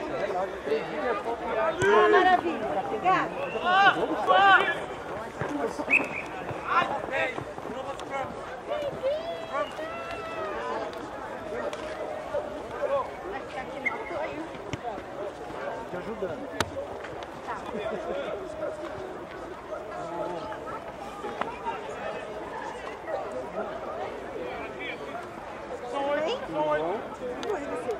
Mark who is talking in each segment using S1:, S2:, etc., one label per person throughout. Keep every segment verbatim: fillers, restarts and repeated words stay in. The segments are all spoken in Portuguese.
S1: Ah, maravilha, tá pegado? Vai ficar aqui no apoio.
S2: Te ajudando.
S1: Tá. Oi? Oi. Oi, você.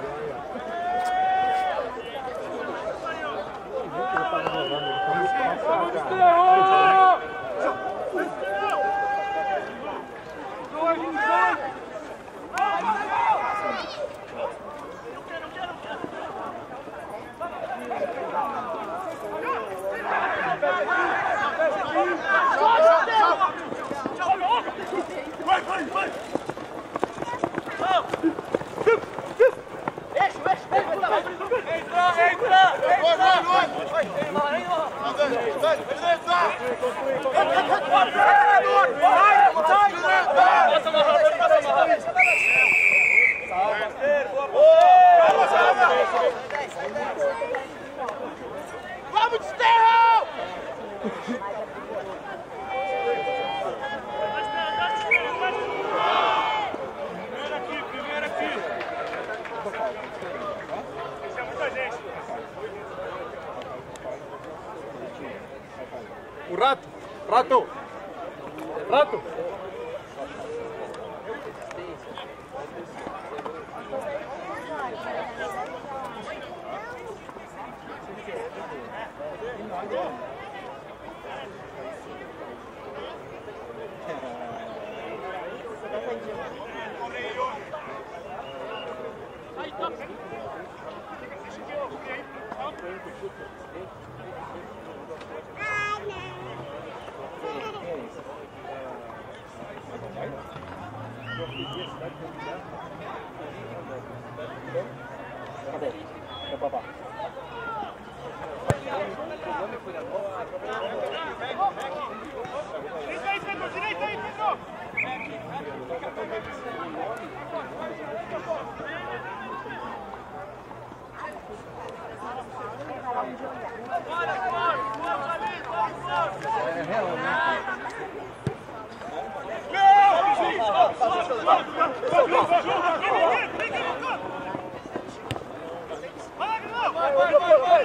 S3: Vamos, Desterro! Primeiro aqui, primeiro aqui. Isso é muita gente.
S2: O rato! Rato! Rato! Cadê? É papá.
S3: Direita aí, Pedro, direita aí, Pedro! Bora, bora, bora ali, bora, bora!
S2: É real, né?
S3: Vai, vai, vai, vai!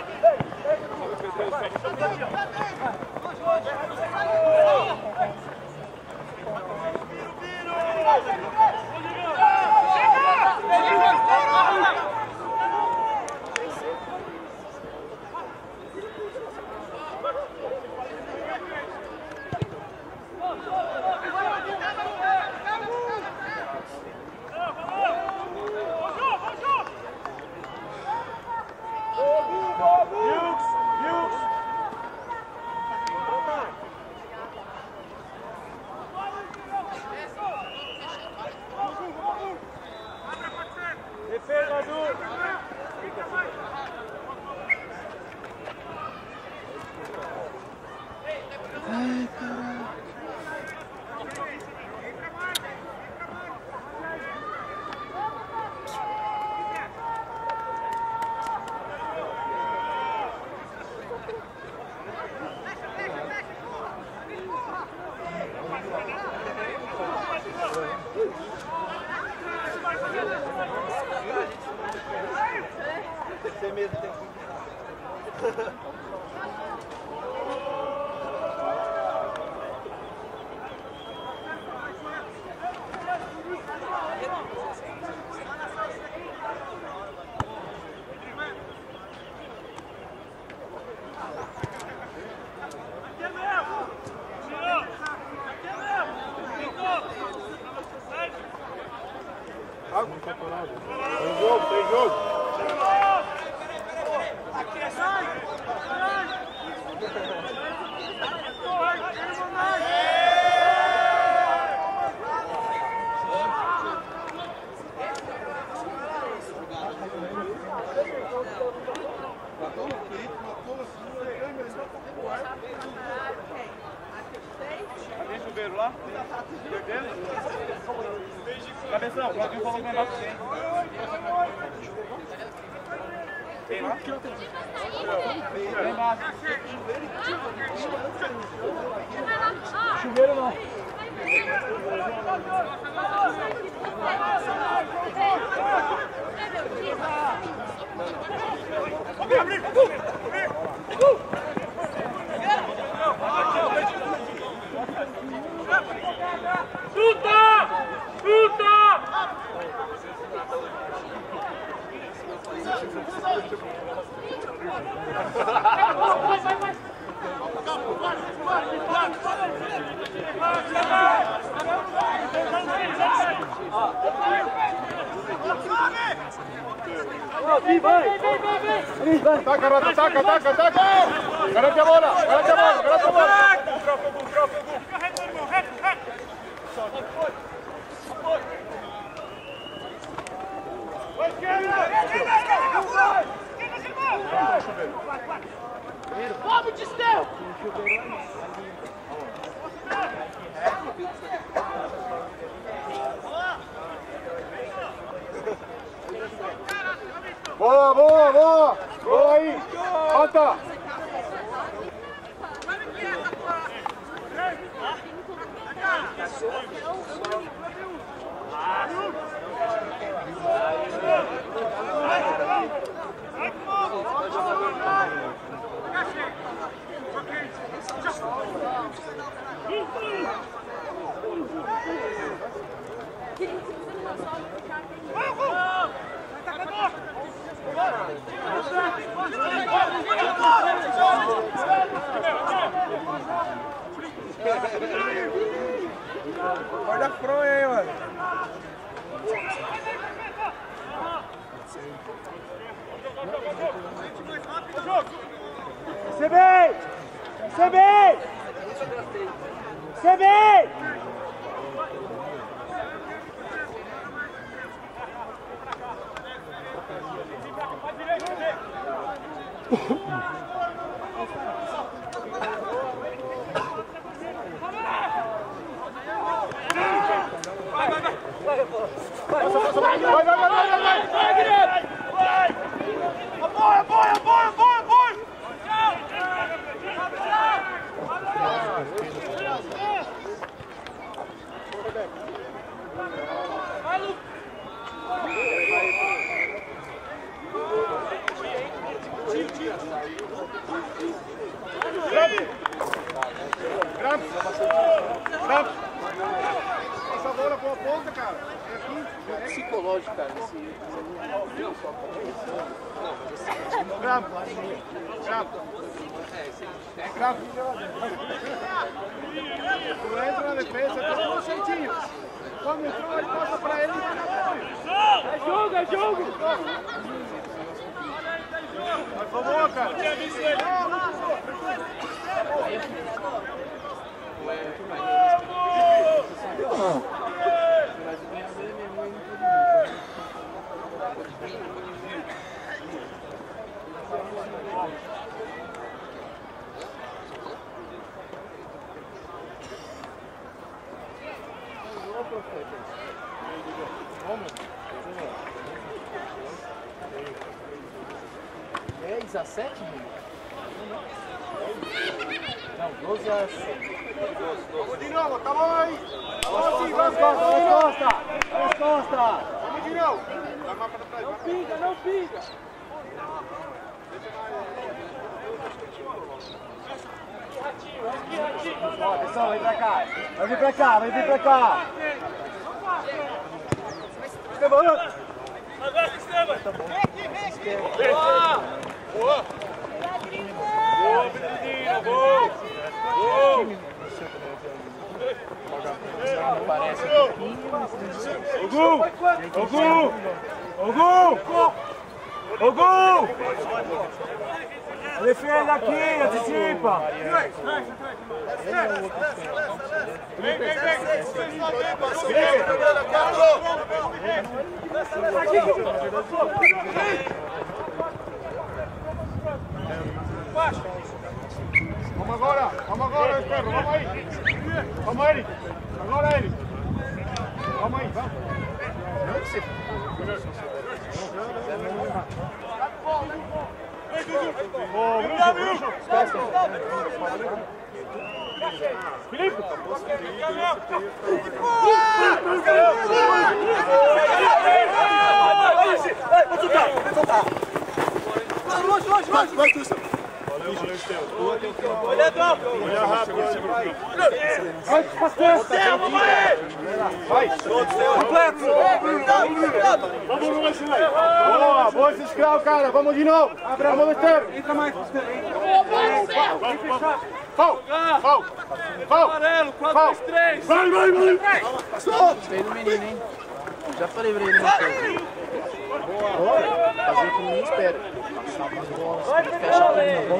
S3: Defesa, Du!
S2: Ai, caralho. Você mesmo tem que... Tem jogo, tem jogo.
S3: Tem chuveiro lá? Cabeção, pode vir falando com o negócio.
S4: Chuveiro não.
S3: Chuta! Chuta!
S4: Vai, vai, vai, vai, vai.
S2: Ataca, Rata, ataca, ataca, ataca! Garante a bola, garante a bola, garante a bola!
S3: Vamos, Distel!
S2: Boa, boa, boa! Boa aí! Rata!
S4: Guarda fronha aí, mano. Recebei! Recebei! Recebei!
S2: Vai, vai, vai, vai, vai!
S3: Vai, Guilherme! Vai! Apoia, apoia, apoia, apoia, apoia! Vai, Lu!
S2: Grampo! Grampo! Essa bola com a ponta, cara. É aqui.
S5: É psicológico, cara. Esse...
S2: Grampo! Grampo! Grampo! Tu entra na defesa, tá tudo certinho. Quando entrou, ele passa pra ele e vai na bola.
S4: É jogo, é jogo!
S2: Mas foi boa, cara.
S5: dez a sete, não, doze a sete.
S2: Vamos de novo, tá bom aí. Vamos sim,
S4: Vamos,
S2: vamos,
S4: Costa,
S2: vamos.
S4: vamos, Costa! Vamos, Costa!
S2: Vamos de novo. Vai mais pra trás.
S4: Não pinga, não pinga! Ó, atenção, vem pra cá! Vai vir pra cá, vai vir pra cá!
S3: Agora, Esteban! Boa! Boa! Boa, menino! Boa! Boa!
S5: Parece um pouquinho.
S4: Ogu! Ogu! Ogu! Ogu! Defenda aqui, antecipa!
S3: Vem, vem, vem! Vocês estão bem, passou!
S2: Vamos agora, vamos agora, Esperro, vamos aí. Vamos aí. Agora ele. Vamos aí, vamos. Não que você... Ô, Bruxo, Bruxo. Esquece. Filipe.
S3: Vai soltar, vai soltar. Longe, longe, longe. Vai, Tussa.
S2: Valeu, valeu, Estevam.
S3: Olha, Adolfo.
S2: Olha rápido, vai.
S3: Vai, pastor.
S2: Vai.
S3: Completo.
S2: Vamos no lance, velho. Boa, boa esse escravo, cara. Vamos de novo. Vamos, Estevam.
S3: Entra mais, pastor.
S2: Fal, fal, fal.
S3: Amarelo, quatro, dois, três.
S2: Vai, vai, vai.
S5: Gostei do menino, hein? Já falei pra ele, né? Fazer o que ninguém espera. Fechar o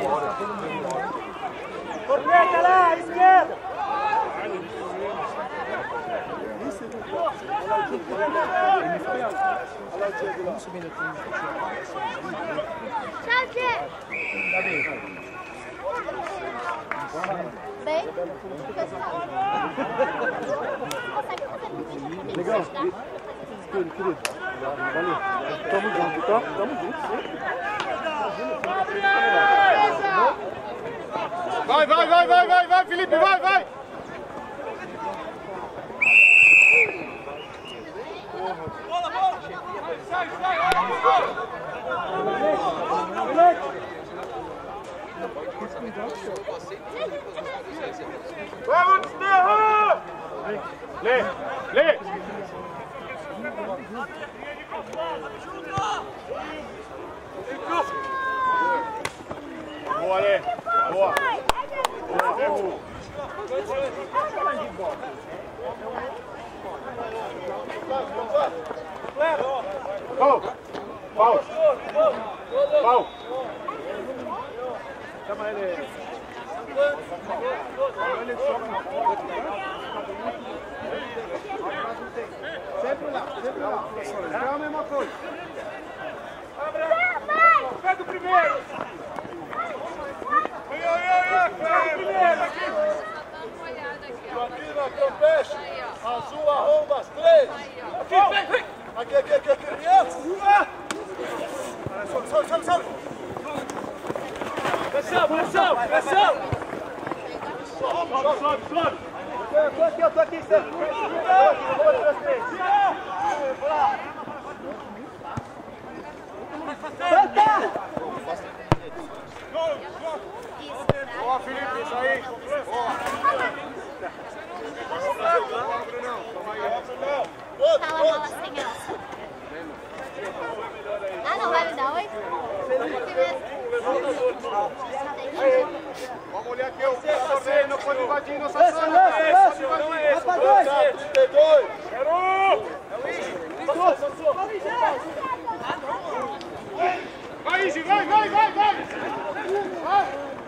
S3: Corneta lá, à esquerda.
S5: Vamos subindo aqui.
S1: Tchau, Tchê. Bem,
S2: Legal. Querido, querido. Valeu. Tamo junto, tá? Tamo junto, sim. Vai, vai, vai, vai, vai, vai, Felipe, vai, vai!
S3: Bola, bola. Sai, sai, olha.
S2: Vamos, Estevam! Lê, lê! Boa, Lê! Boa! Boa! Pau! Pau! Pau! Chama ele. Sempre lá, sempre lá. É a mesma coisa. Pé do primeiro. Oi, oi, oi, pé do primeiro.
S3: Camila, campeche. Azul, arrombas, três. Aqui, vem, vem. Aqui, aqui, aqui, aqui. Criança. Sobe, sobe, sobe, sobe. Pressão, pressão, pressão.
S2: Sobe, sobe, sobe.
S3: Eu tô aqui, eu tô aqui, Sérgio. Vou para as três. Santa!
S2: Boa, Felipe, isso aí. Boa.
S1: Fala bola sem graça. Ah, não vai me dar oi?
S2: Vamos olhar aqui o torneio, não pode invadir nossa
S3: Lança,
S2: sala.
S3: lança, lança. Vai para dois. trinta e dois.
S2: Vai, Isi, vai, vai, vai, vai. Vai.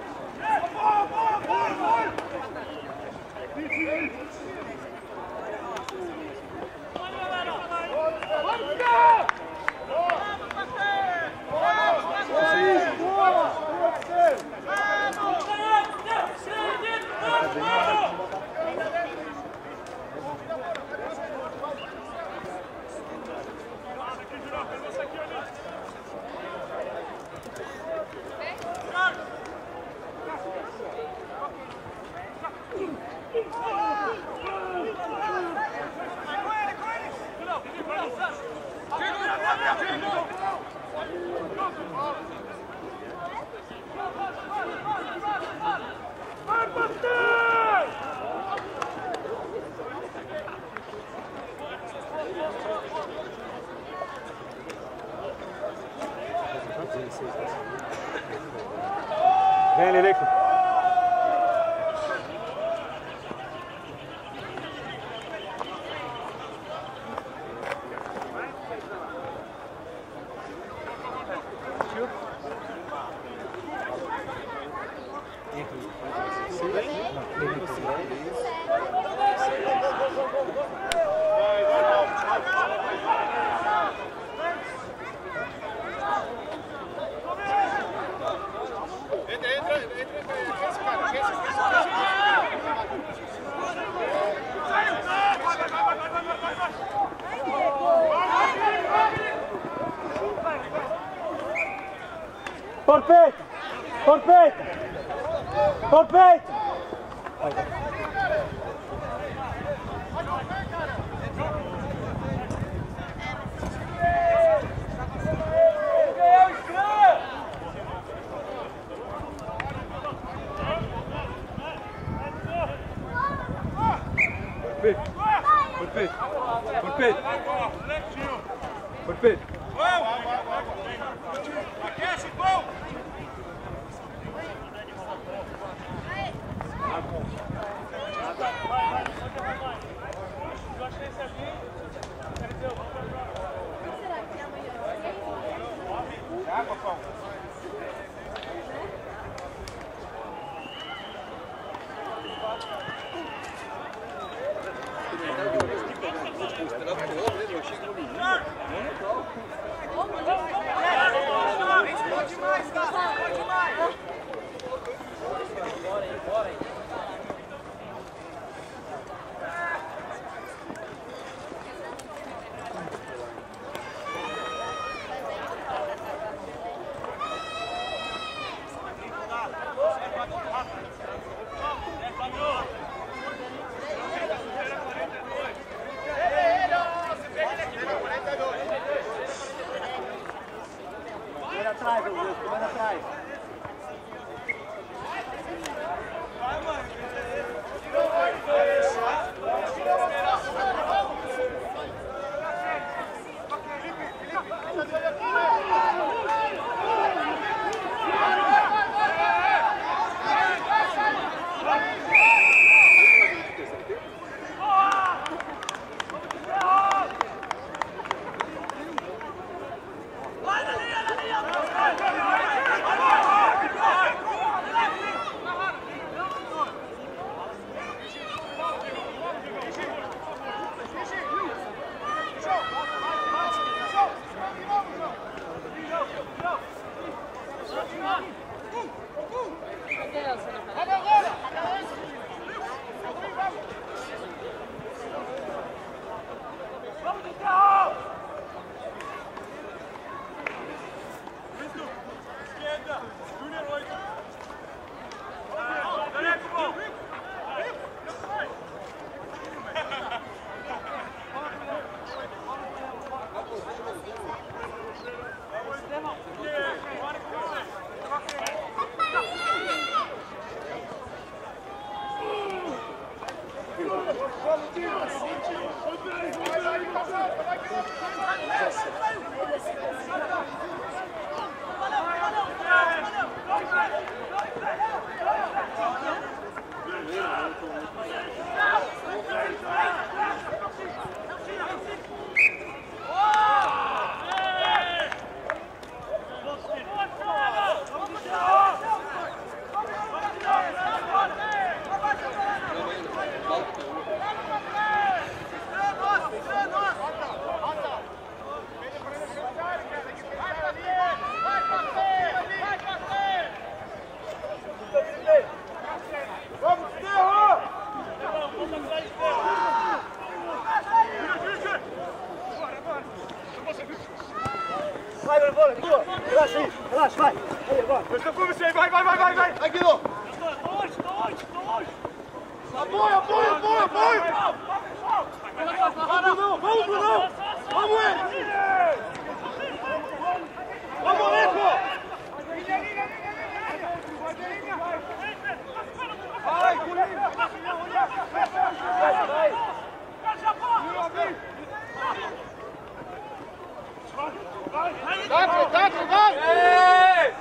S2: Vem, Leleco. Entra, entra, entra.
S4: Porpeta! Porpeta! Porpeta!
S2: Perfeito! Perfeito! Perfeito! Aquece, bom! Água, Paulo!
S4: Atrás, Augusto, vai atrás. Vai, vai, vai, boa! Relaxa aí, relaxa, vai! Aí, agora!
S2: Eu estou com você, vai, vai, vai, vai, vai! Vai, Guido!
S3: Estou longe, estou longe, estou longe!
S2: Apoio, apoio, apoio, apoio! Vamos, Brunão, vamos, Brunão! Vamos, ele! Vamos, Leco! Vai, Culinho! Vai, vai! Tacle, tacle, vai! Ei!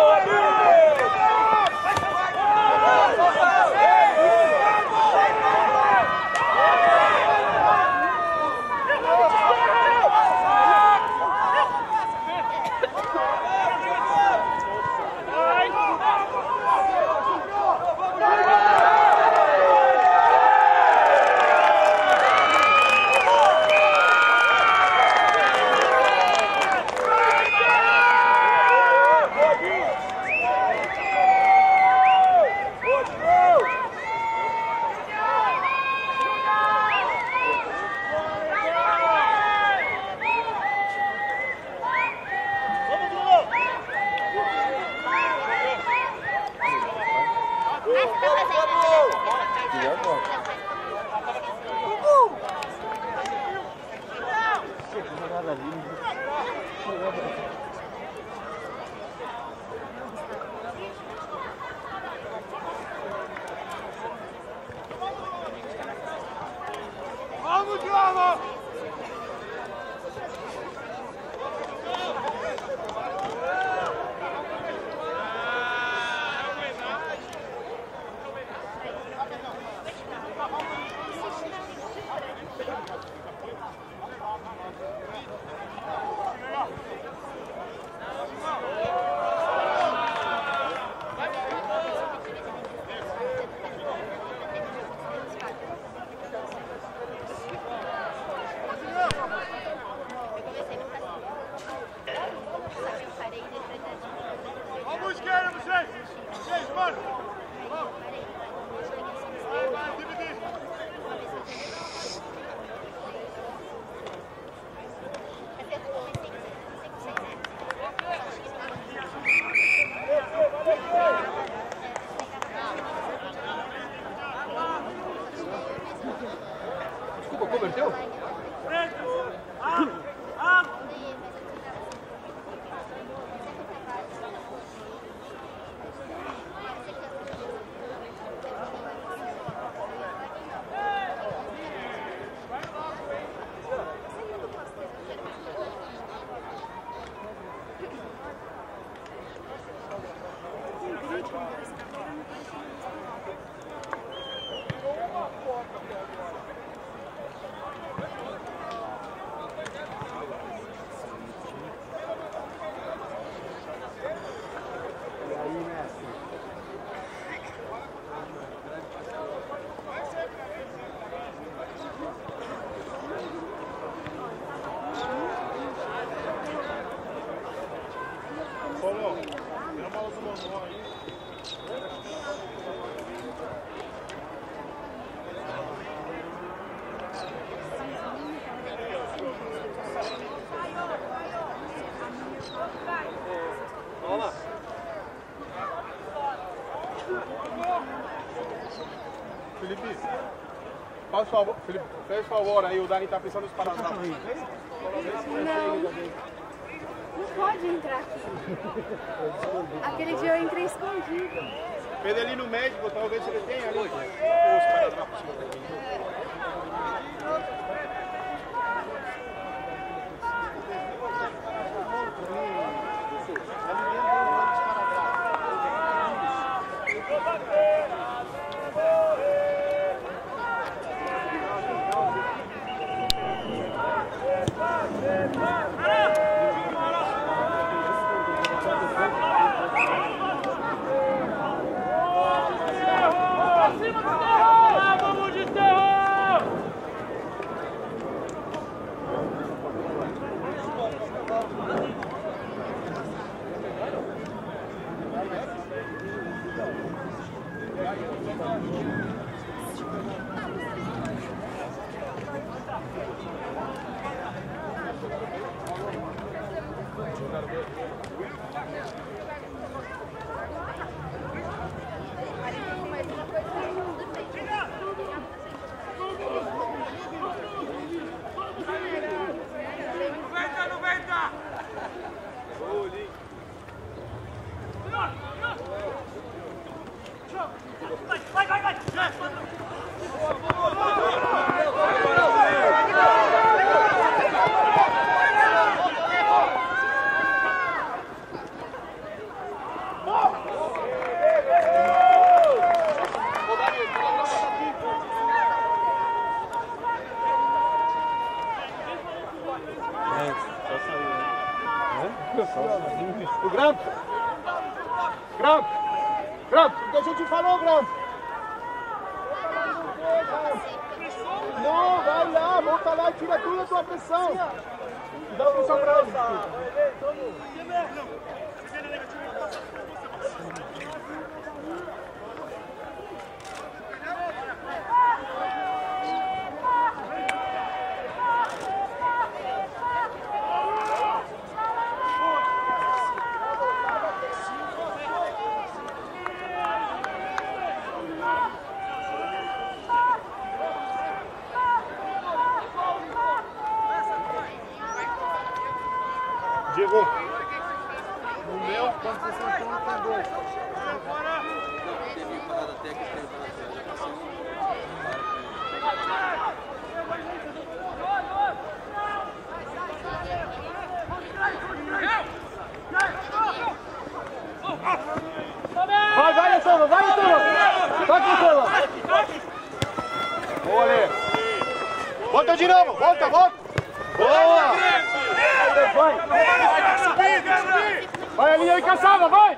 S2: Vai! Vamos, Diogo! Vamos, esquerda, vocês! Vocês, mano! Vai, vai, dividir!
S5: Desculpa, converteu?
S2: Felipe, faz favor, Felipe, faz favor aí, o Dani tá pensando nos paradrafos.
S6: Não. Não pode entrar aqui. Aquele dia eu entrei escondido.
S2: Pede ali no médico, talvez ele tenha ali. Os paradrafos. O Grampo! Grampo! Grampo! O que a gente falou, Grampo? Não, vai lá, volta lá e tira tudo a tua pressão. E dá a pressão pra ele. Diego, no meu, quando você sentou, tem dois. Volta de novo, volta, volta! Boa!
S4: Vai!
S2: Vai a linha de caçada, vai!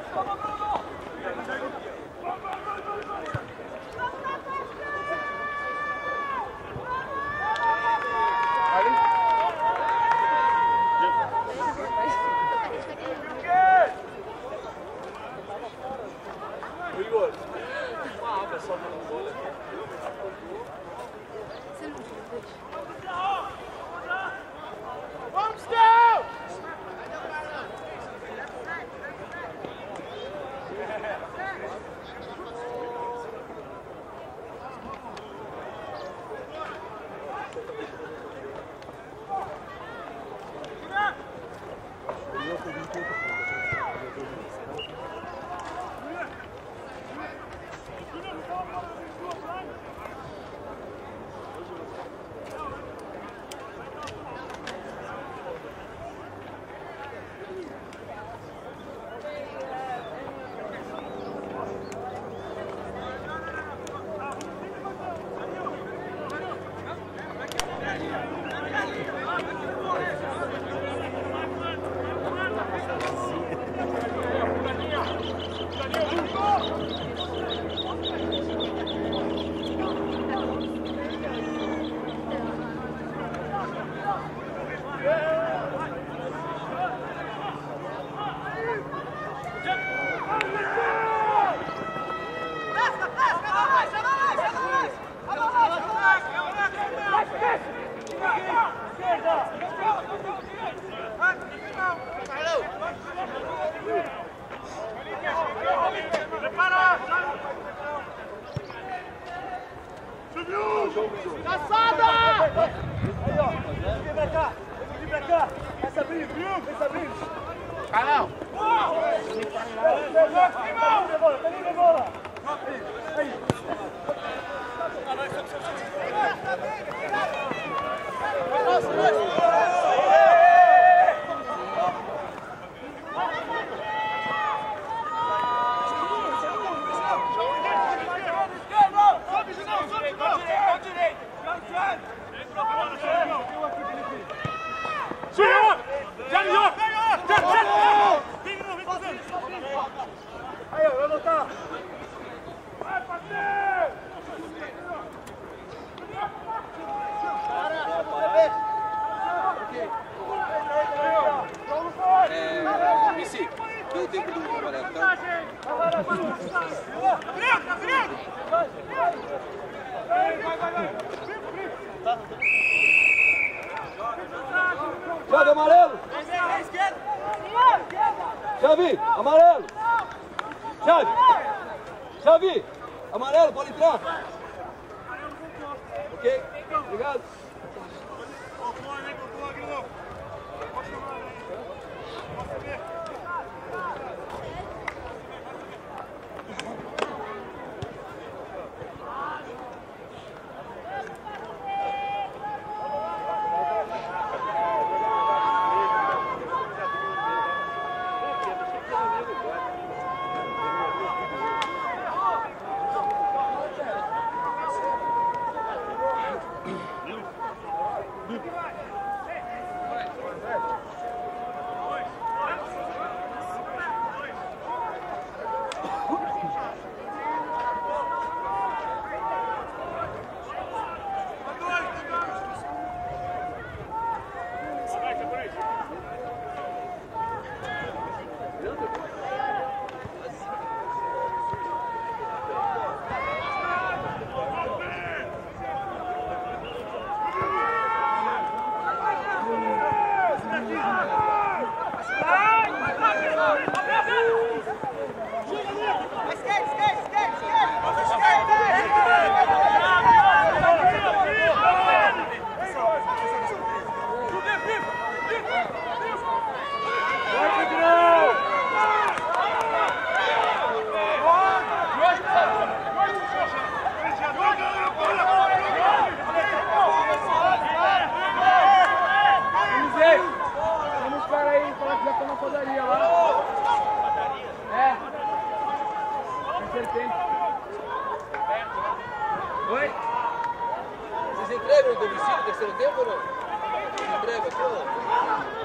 S3: Xavi, amarelo! Xavi, amarelo! Xavi! Xavi! Amarelo, pode entrar! Ok? Obrigado!
S5: entrega no domicílio, terceiro tempo ou não? Não entrega aqui ou não?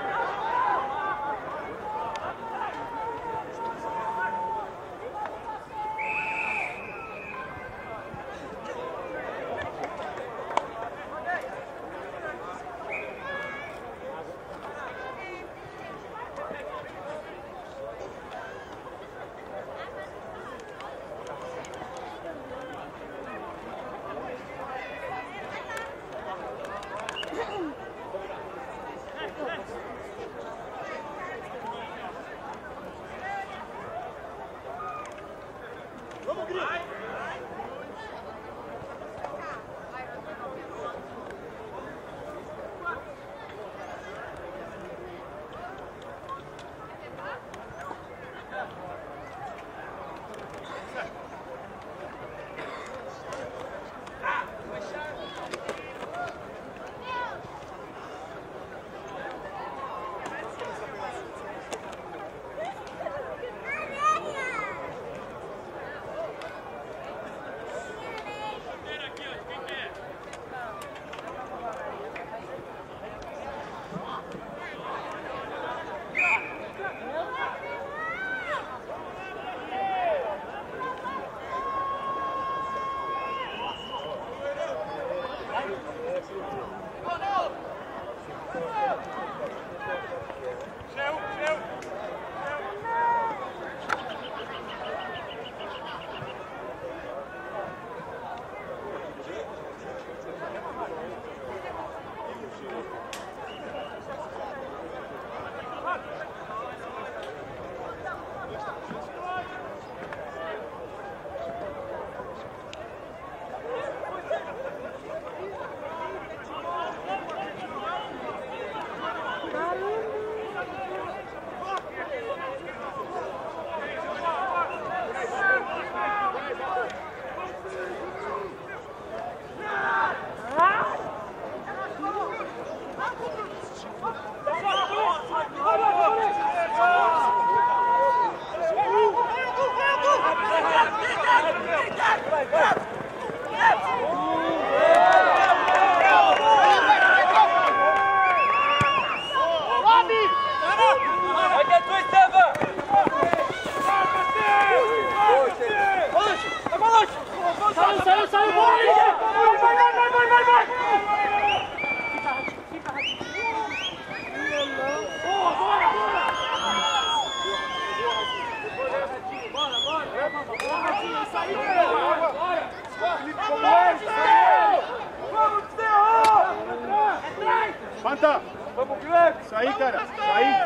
S2: Levanta! Vamos, Guilherme! Isso aí, cara! Isso aí!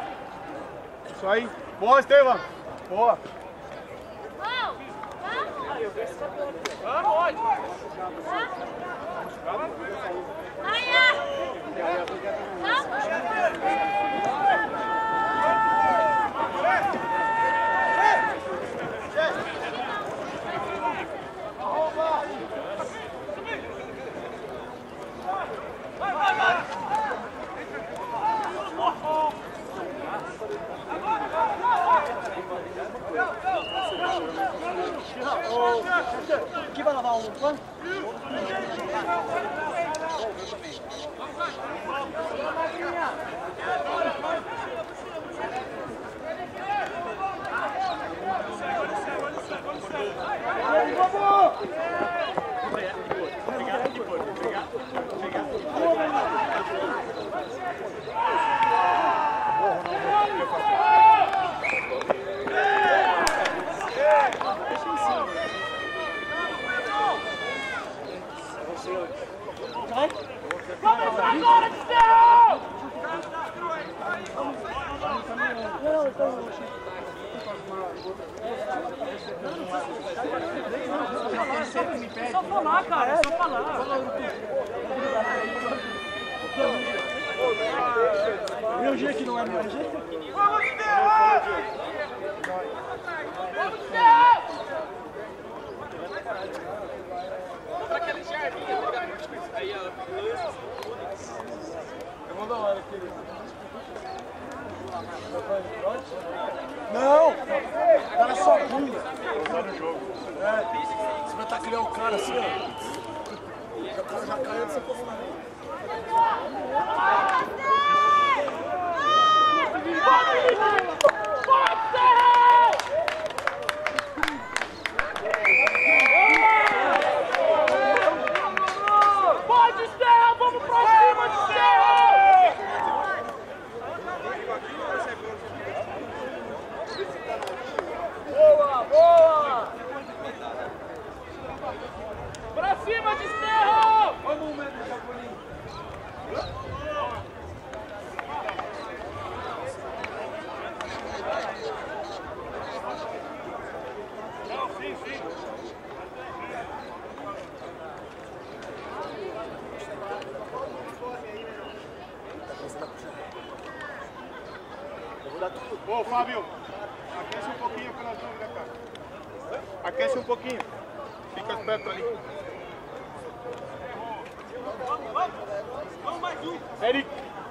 S2: Isso aí! Boa, Estevam! Boa!
S1: Vamos!
S4: Aqui vai lavar um pano?
S3: Começa agora, Desterro! Só falar, cara, é só falar.
S4: Meu G que não é meu G?
S3: Vamos, Desterro! Vamos, Desterro!
S5: Pra aquele jardim, tá ligado? Tipo, aí, ó.
S2: Eu vou dar hora aqui.
S4: Não! O cara só pula.
S2: Tá no jogo.
S4: É, você vai estar criando o cara assim, ó.
S3: já caiu dessa posição.
S2: Pode, Sterra! Vamos pra cima de Sterra! Boa, boa! Pra cima de Sterra! Vamos, Médio Japoninho! Sim, sim. Ô, Fábio, aquece um pouquinho pela dúvida, cara. Aquece um pouquinho. Fica perto ali. Vamos, vamos. Vamos mais um. Eric.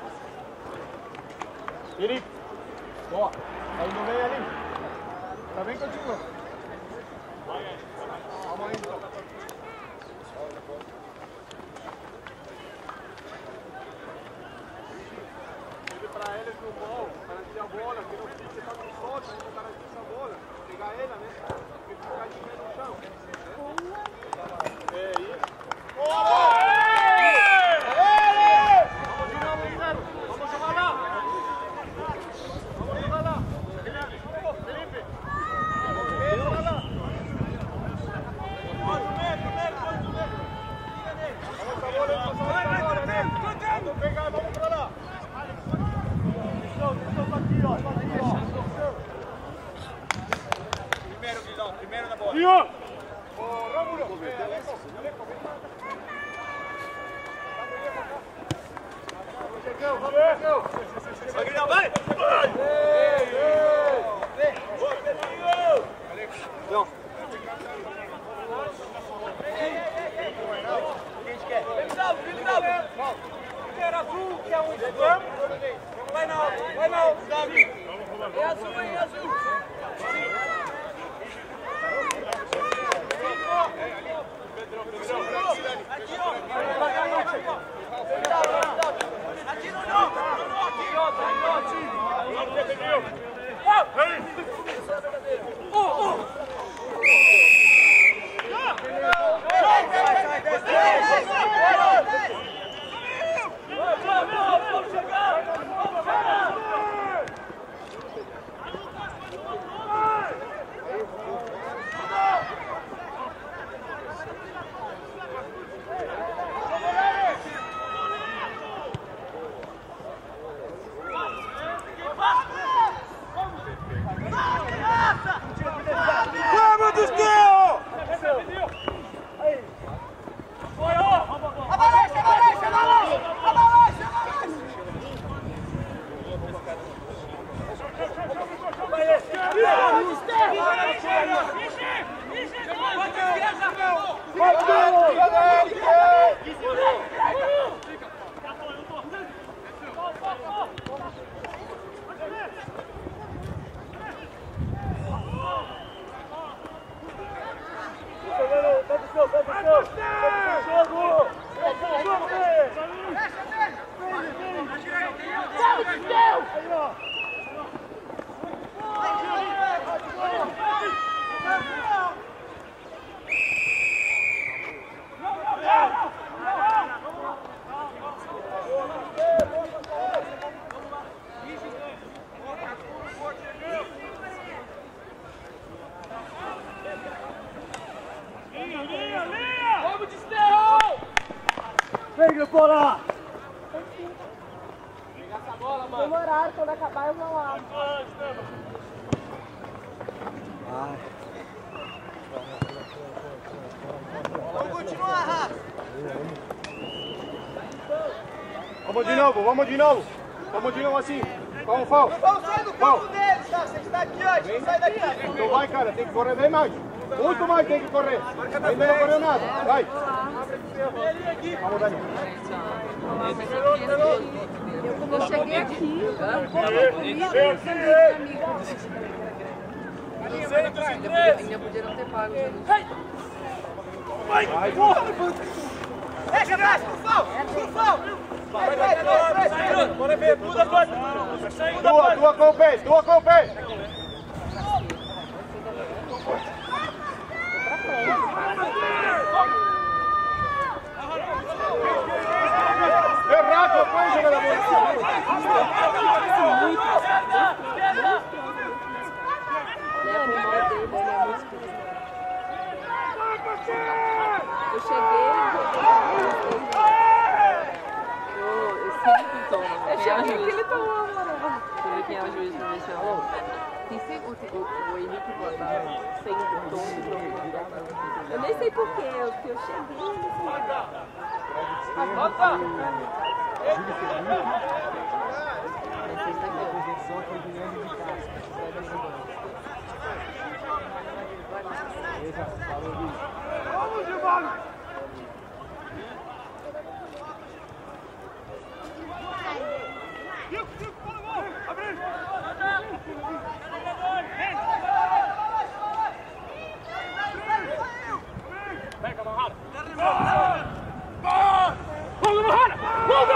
S2: Eric. Boa. Aí não vem ali. Tá bem contigo? Vamos aí, então. Para eles no gol, garantir a bola, que não fique tanto solto, não garantir essa bola, pegar ela, né? Porque ficar de pé no chão. É isso. Vamos de novo, Zero. Vamos jogar lá. Vamos jogar lá. Felipe. Vamos jogar lá. Vamos pegar, vamos pra lá. Primeiro, Guilherme, primeiro na bola. Io! Ô, Rômulo! Vai, Guilherme, vai! Boa, Pedrinho! Não. Quem quer? Vem, Salve, vem, Salve! Quer azul, quer um de campo? Vai na alta, vai na alta, Davi! É azul, é azul! Pedrão, Pedrão! Aqui, ó! Aqui no nó! Aqui, ó! Aqui, ó! Vamos, Pedrinho! Oh! Oh! Vamos, Dusteu! Abaixo, abaixo, abaixo! Abaixo, abaixo!
S4: Vem, bola!
S2: Pega essa bola, mano.
S6: Demoraram, quando acabar eu vou lá.
S4: Vai.
S3: Vamos continuar, Rafa.
S2: Vamos de novo, vamos de novo. Vamos de novo assim. Vamos, Fal.
S3: Vamos sair do campo deles, tá? Você está aqui, ó. Vem, sai daqui.
S2: Então vai, cara. Tem que correr bem mais. Muito mais tem que correr. Ainda não correu nada. Vai. Vamos, Dani.
S6: Eu, quando eu cheguei aqui, um pouco comida,
S5: Ainda podia não ter pago.
S2: Vai, porra. Deixa atrás, Tufão! Tufão! Vai, vai, vai, vai! Bora ver, tudo a coisa!
S3: Tua, tua com o pé, tua com o pé! Errado, põe jogar na mão.
S6: Eu cheguei, eu sempre tomo. Eu cheguei que ele tomou, mano. Deixa eu ver quem é o juiz do Michel. Tem sempre o Henrique botava sem tom. Eu nem sei porquê, porque eu cheguei.
S2: Volta! Vamos, Giovanni! Venga, Mahara! Vamos, Mahara! Vamos!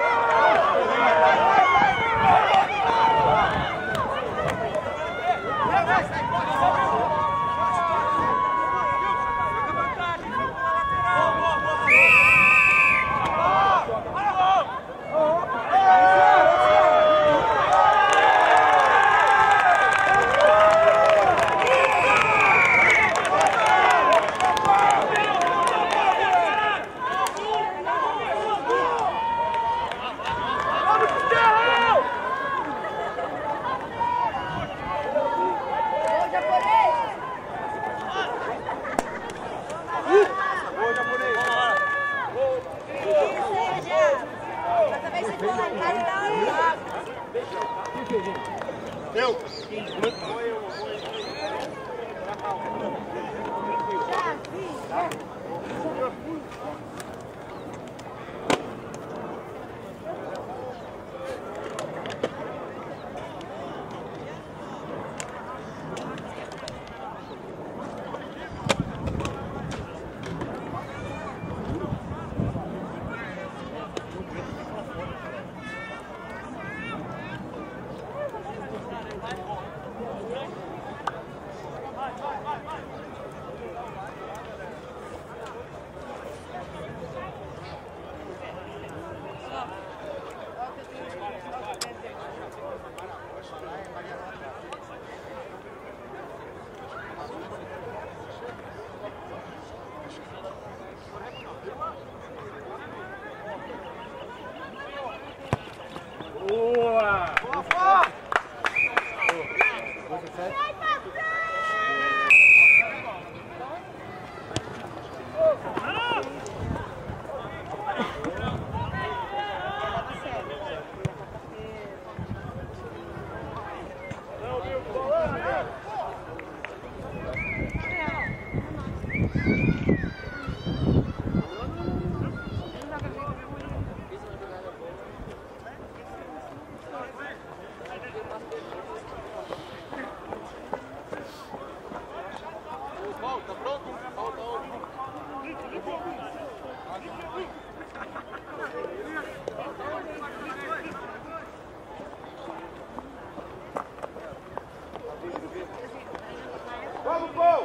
S3: Vamos, gol!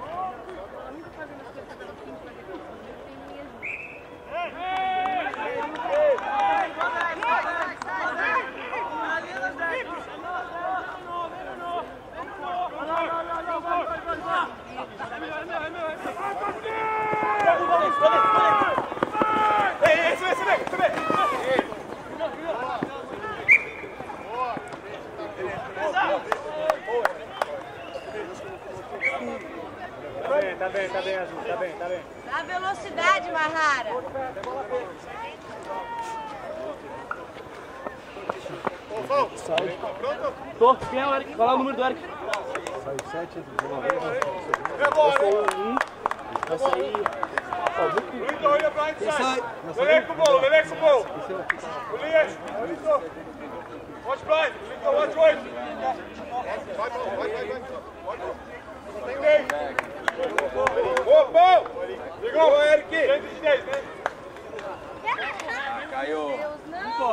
S3: Tá bem, tá bem, Azul, tá bem, tá bem.
S1: Dá velocidade, Mahara.
S3: Ô, Val, pronto?
S5: Tô, quem é o Eric? Qual é o número do Eric?
S3: Sai sete, dezenove.
S2: É bom,
S5: Vai sair
S2: né?
S5: um, vai sair...
S2: Lito, olha pra inside. Lelê com o gol, Lelê com o gol. Elias, Lito. Watch blind, Lito, watch right.
S3: Vai, vai, vai, vai.
S2: Tem dez. Ô, Paulo. Ligou, Eric. Tem dez, né?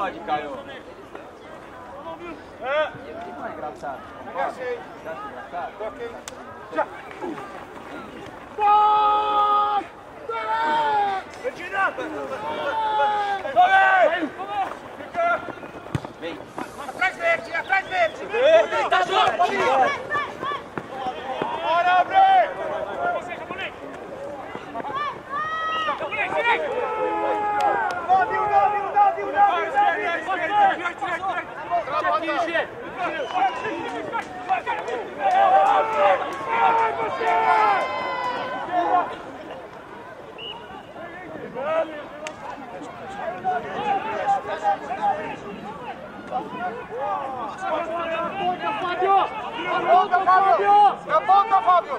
S5: pode, Caio.
S2: É.
S4: Não é engraçado.
S2: É assim.
S4: Você acha engraçado?
S2: Toquei. Já. Regina!
S5: Vem.
S2: Atrás verde, atrás verde!
S5: Tá junto!
S2: Bora, abre! Nove, um, nove, um, nove, um, nove! Aponta, Fábio!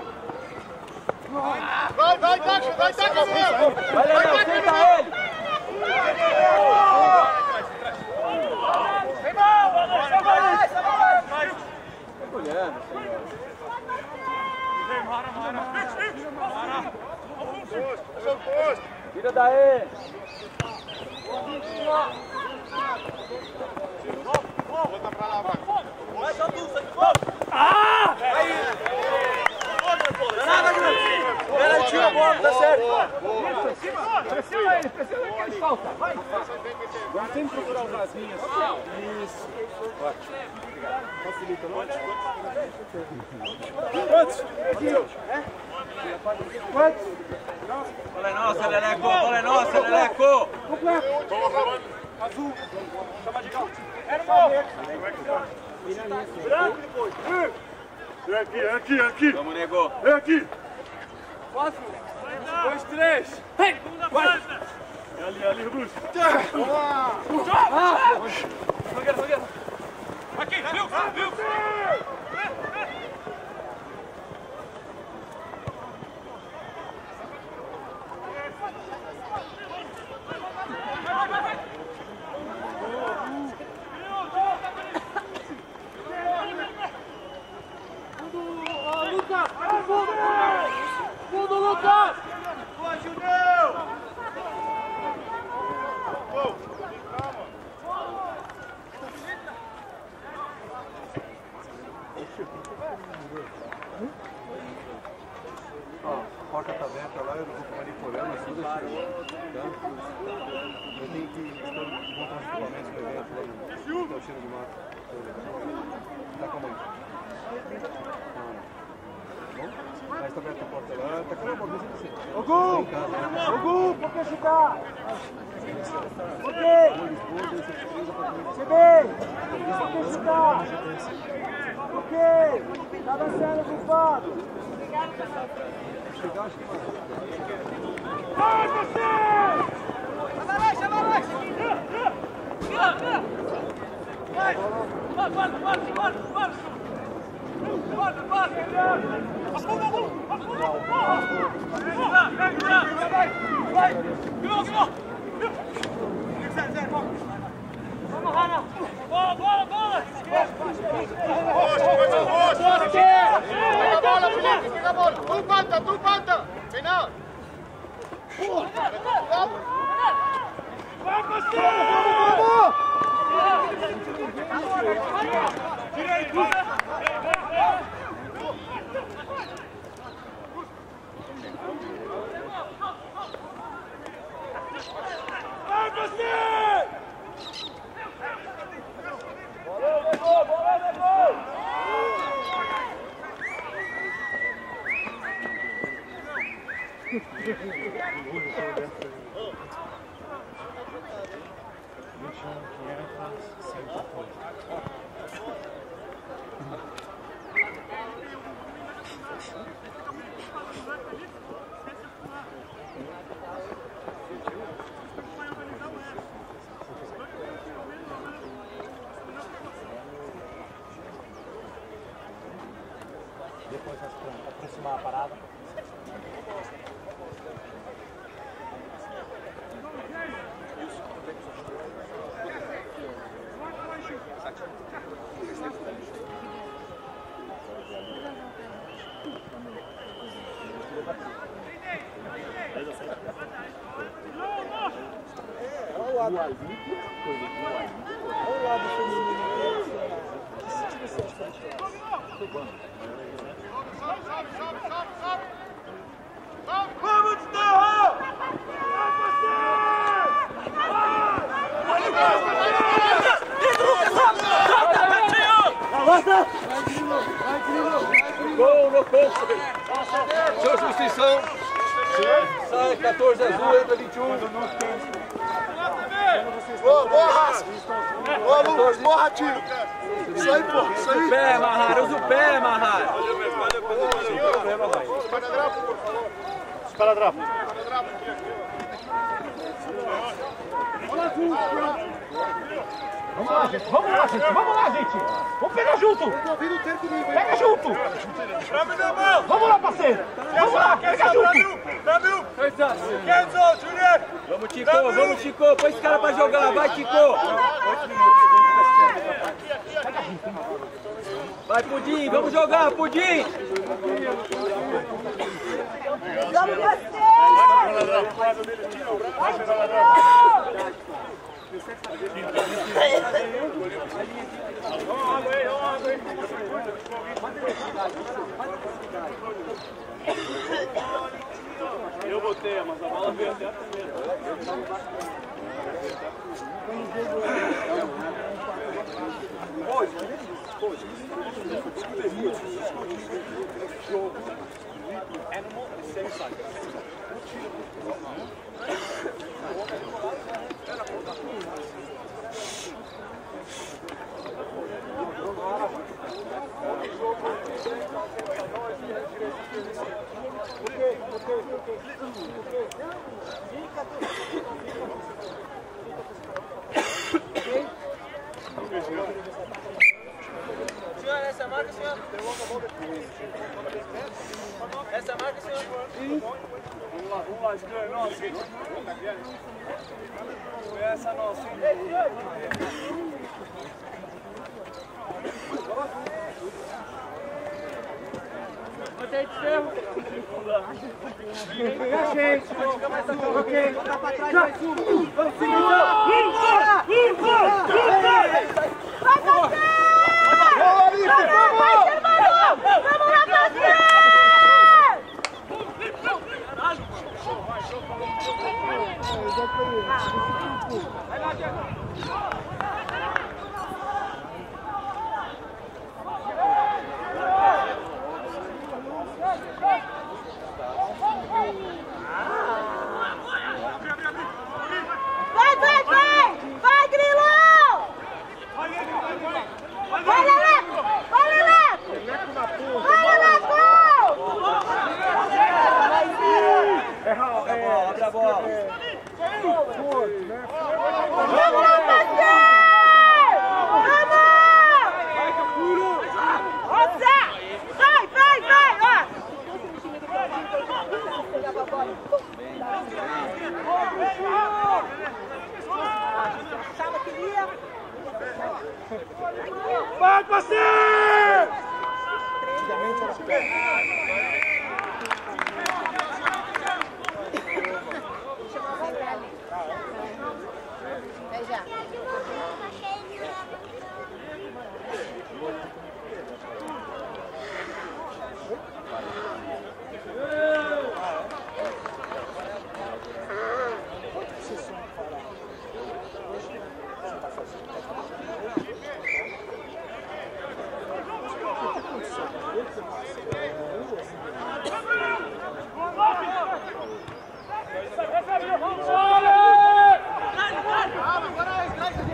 S2: Vai, vai, taxa, vai, taxa,
S4: Vai, Leandro, senta ele!
S2: Vem mal! Vai, vai, vai!
S4: Olhando, senhor. Tira daí!
S2: Volta pra lá, vai!
S5: Vai, só tu, sangue bom!
S2: Ah!
S5: Aí! Nada, Grande! Garantiu a bola, tá certo!
S4: Pressiona ele, pressiona que ele salta! Vai! Vamos sempre procurar os rasinhos. Isso! Ótimo! Obrigado. Facilita, não? Quantos? Quantos?
S5: Bola é nossa, Leleco! Bola é nossa, Leleco!
S2: Azul! Chama de gal! É no gol! Branco depois!
S3: É aqui, é aqui, é aqui!
S5: Vamos, nego!
S3: É aqui!
S2: Quatro! Dois, três! Vai!
S3: É ali, é ali, Bruce!
S2: Fogueira, fogueira! Aqui, viu? Viu? Lucas! Fundo, Lucas! Boa, Junião!
S3: Ó, a porta tá aberta lá, eu não vou ficar ali folhando, assim deixa eu. Tá? Eu tenho que montar uns equipamentos pro evento lá no. Tá o cheiro de mato. Tá com a mãe. Mas tá aberta a porta lá, tá com a mão, deixa eu
S4: Ô Gu! Ô Gu, por que chutar? Por quê? Cheguei! Por que chutar? Por quê? Tá dançando, culpado!
S3: chegar, acho que vai.
S2: Vai, você! Chama mais, chama mais! Vai! Bora, bora, bora, bora, bora! Bora, bora! Vai! Virou, virou! Vamos, Rana! Bola, bola, bola!
S3: Pega a bola, Felipe, pega a bola! Tu panta, tu panta! Final!
S2: Vai, você! Tira aí, vai, você! Bola, levou, bola, levou!
S4: Depois nós vamos aproximar a parada. o lado. Olha o lado feminino. Que sentido você acha que foi bom?
S2: Vamos, Terra!
S4: Avança!
S5: Gol no ponto. Senhor Justição. Sai quatorze azul, entra vinte e um.
S2: Boa, boa, Raça! Boa, Lucas, boa, Ratinho! Isso aí, pô, isso aí!
S5: Pé, Mahara, usa o pé, Mahara.
S2: Esparadrapo, por favor.
S3: Esparadrapo.
S2: Esparadrapo aqui, aqui.
S4: Vamos lá, gente! Vamos lá, gente! Vamos lá, gente! Vamos pegar junto! Pega junto! Vamos lá, parceiro! Vamos lá, pega junto!
S5: Vamos, Tico, vamos, Tico. Põe esse cara pra jogar, vai, Tico. Vai, Pudim, vamos jogar, Pudim!
S1: Vamos você!
S2: Eu botei, mas a bola veio até a primeira. Animal is same size.
S5: Senhor, essa marca, senhor? Essa marca, senhor?
S2: Vamos lá, vamos lá, escreve, nossa. Essa nossa.
S5: Botei de ferro.
S4: Pega a gente! Ok! Voltar pra trás, mais um! Vamos seguir!
S1: Vai, você! Vamos, vai, Germano! Vamos lá, você! Vai, vai, vai! Vai, Grilão! Vai, Leleco! Vai, Leleco! Vai, Leleco!
S5: Abre a bola.
S1: Vamos lá, parceiro! Vamos! Você! Vai, vai, vai!
S2: Vai, parceiro!
S1: Vai já.
S2: Agora é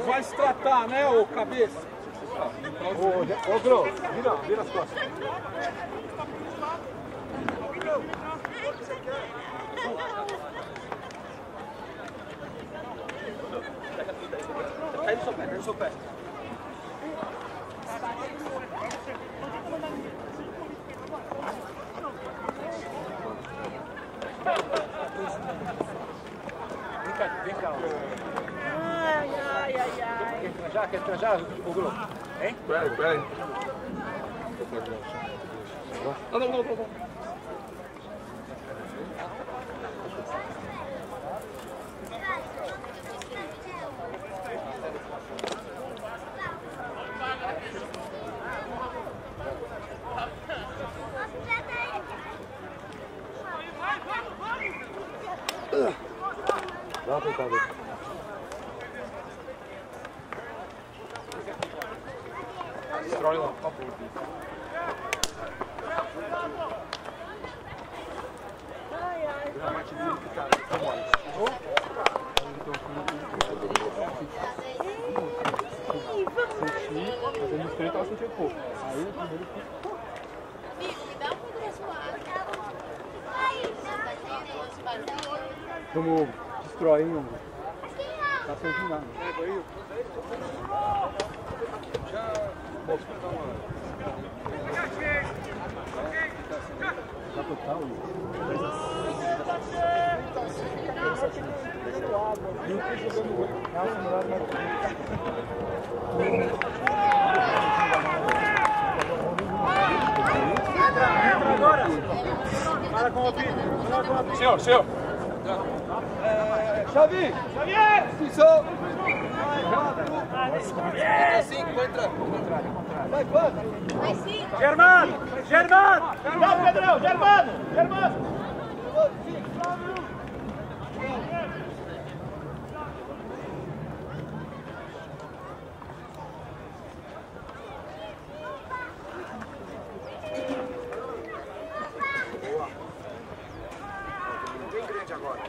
S2: vai se tratar, né, ô cabeça?
S3: Ô, ô, Gro, vira, vira as costas.
S5: Cai no seu pé, cai no seu pé. Vem cá, vem cá.
S1: Ai, ai, ai, ai.
S3: Quer tranjar? Quer tranjar, ô, Gro? Hein?
S5: Peraí, peraí. Não, não, não, não.
S3: Dá uma tentada aí.
S5: Destrói lá, por favor.
S1: Ai, ai.
S3: Fazendo estreito, ela sentiu pouco. Aí o primeiro
S7: Me dá um pouco da sua água.
S3: como destrói, hein, homem? Tá servindo nada. Tá total,
S4: Entra agora! Fala com o Pino! Fala com o Pino!
S5: Senhor, senhor.
S3: É, Xavi!
S4: Xavier!
S3: Pisou!
S5: Entra cinco, entra.
S3: Vai, quanto?
S7: Vai sim.
S4: Germano! Germano! Não, Pedrão! Germano! Germano!
S3: Bem grande agora.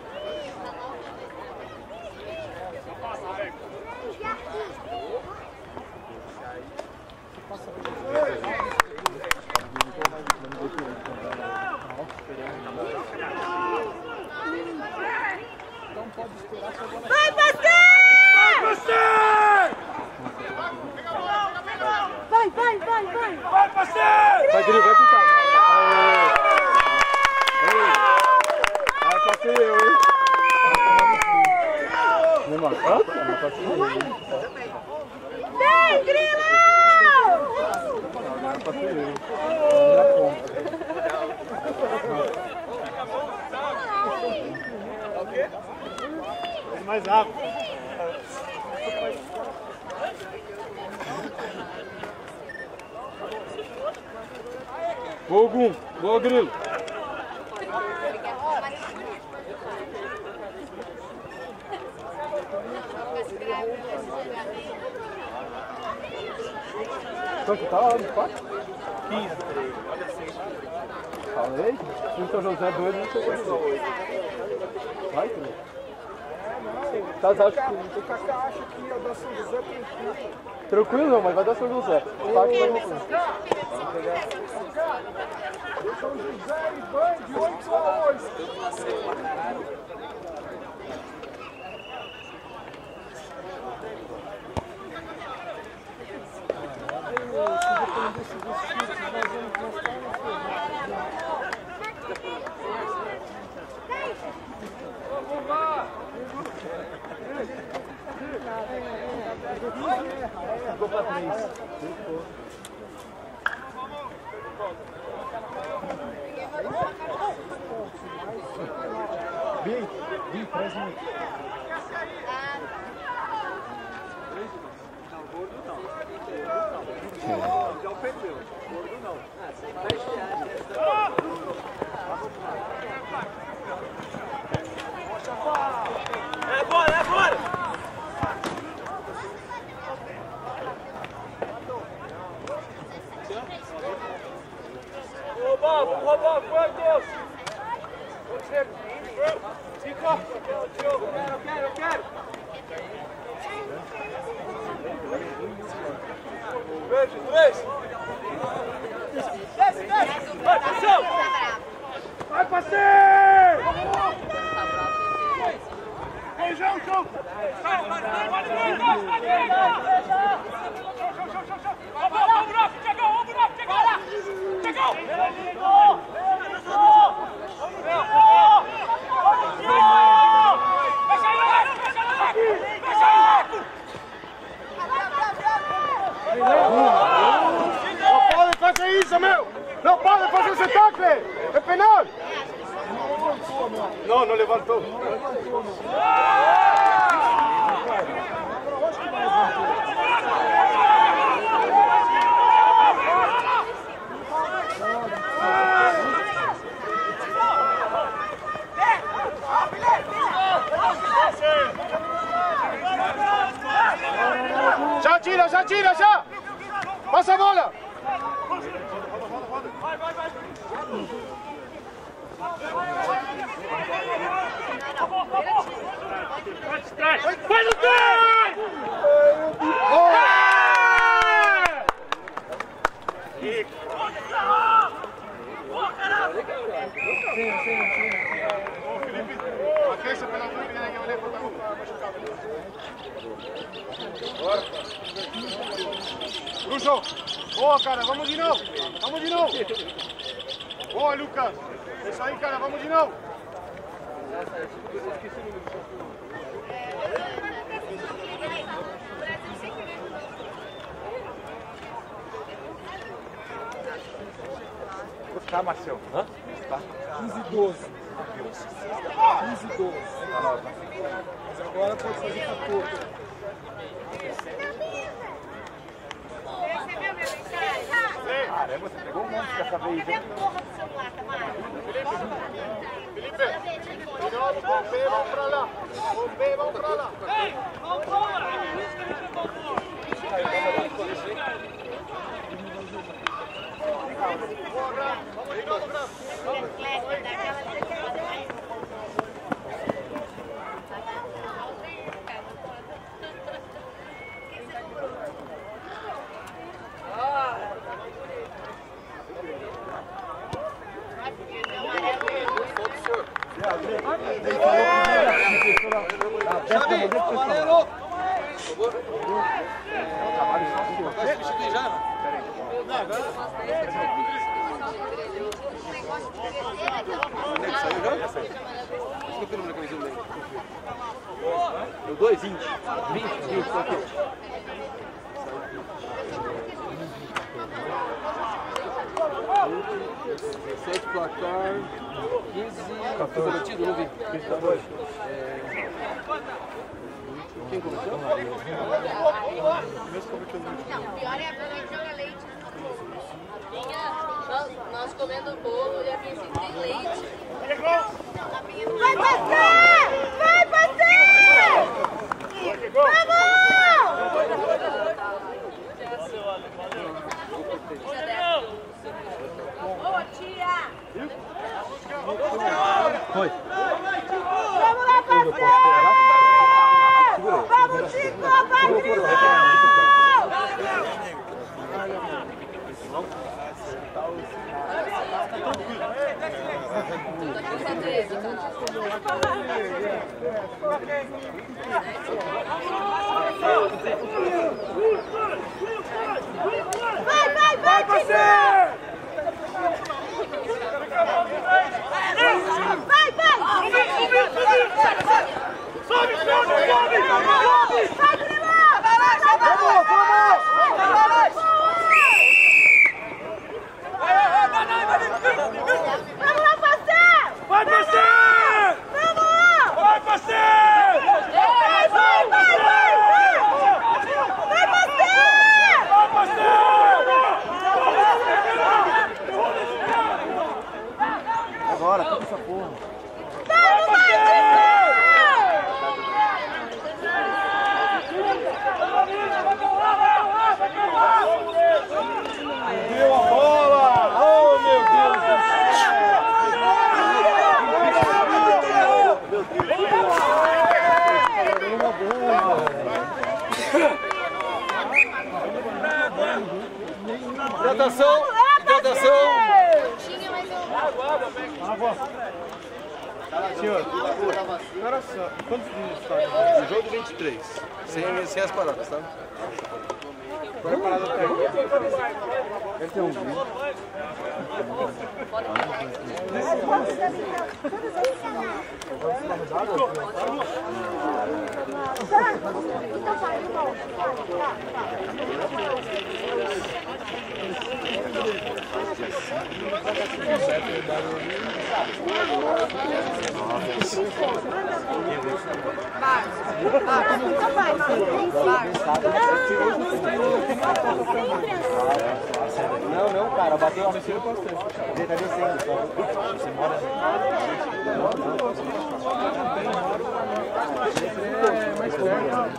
S1: Vai, Pastor! Vai, vai, vai, vai!
S4: Vai, parceiro!
S3: Vai, Grilo, vai tentar. Aí, passei eu, hein? Não, não, hã? Passei eu, hein?
S1: Vem, Grilo!
S3: Passei eu. Na ponta.
S4: Ele mais rápido.
S3: Boa, Gum. Boa, Grilo. Quanto tá lá no quatro? quinze. Falei? Se o São José dois, não sei quanto. Vai, Grilo. Tá, acho que
S2: O Kaká acha que ia dar São José tranquilo.
S3: tranquilo não, mas vai dar São José. O Paco vai no fundo.
S2: São José e Band, oito a oito.
S3: Ficou pra três. Vem, vem, traz um.
S2: Já perdeu. Gordo não.
S4: É agora, é agora! Vou roubar, vou roubar, foi, Deus!
S2: Cinco. Eu quero, eu quero. Beijo, três. Desce, desce. Vai, atenção. Vai, parceiro. Beijão, show. Vai, vai, vai, vai, vai, vai. Show, show, show, show. Vamos, vamos, buraco, chegou, vamos, buraco, chegou lá. Chegou. Chegou.
S1: Não podem fazer isso, meu! Não podem fazer esse tacle! É penal! Não, não levantou. Já tira, já tira, já! Passa a bola!
S2: Vai, vai, vai! Vai no trem!
S1: Aquece pela frente, né? Que eu levo pra machucar. Bora! Bruxo! Boa, cara, vamos de novo! Vamos de novo! Boa, Lucas! Isso aí, cara, vamos de novo! Vou ficar, Marcelo. Hã? Tá. quinze e doze. quinze e doze. Mas agora pode fazer quatorze.
S7: Recebeu minha mensagem?
S1: Caramba, você pegou um monte dessa vez,
S7: Cadê
S1: hein?
S7: a porra do celular, Tamara?
S1: Felipe! De novo, vamos ver, vamos pra lá! Vamos ver, vamos pra lá!
S2: Ei, vamos lá!
S5: Amarelo! Por favor. Vai substituir já? Não, agora. Saiu já? Saiu. Acho que eu tenho uma camisinha dele. Deu dois? vinte. vinte? vinte, só aqui. dezessete placar. quinze. quatorze. Batido, não vi. Quem começou?
S7: Não, pior é a Bia que joga leite.
S6: Nós, nós comendo bolo e a minha sempre tem leite.
S7: Vai, passer! Vai, passer! Vamos! Ô, tia!
S5: Foi.
S7: Vamos lá, passer! Vamos, Chico! Vai, Cristal! Vai, vai, vai, passer! Vai, vai!
S2: Sobe, sobe, sobe! Sobe!
S7: Vai, Grilão! Vamos, vamos! Vamos lá, passer!
S2: Vai, passer!
S7: Vamos!
S2: Vai, passer!
S7: Vai, vai, vai, vai! Vai, passer!
S2: Vai, passer!
S3: Agora, toca essa porra.
S7: Vamos, vai,
S1: Deu a bola! Oh, meu Deus do céu!
S5: Hidratação, hidratação.
S7: Tinha, mas eu...
S3: Senhor, agora só, quantos dias está?
S5: O jogo vinte e três, sem, sem as paradas, tá?
S3: Qual é a parada do técnico? Ele tem um vídeo.
S4: Não, não, cara, bateu a mexer com você. Ele tá descendo só. Você mora é mais perto.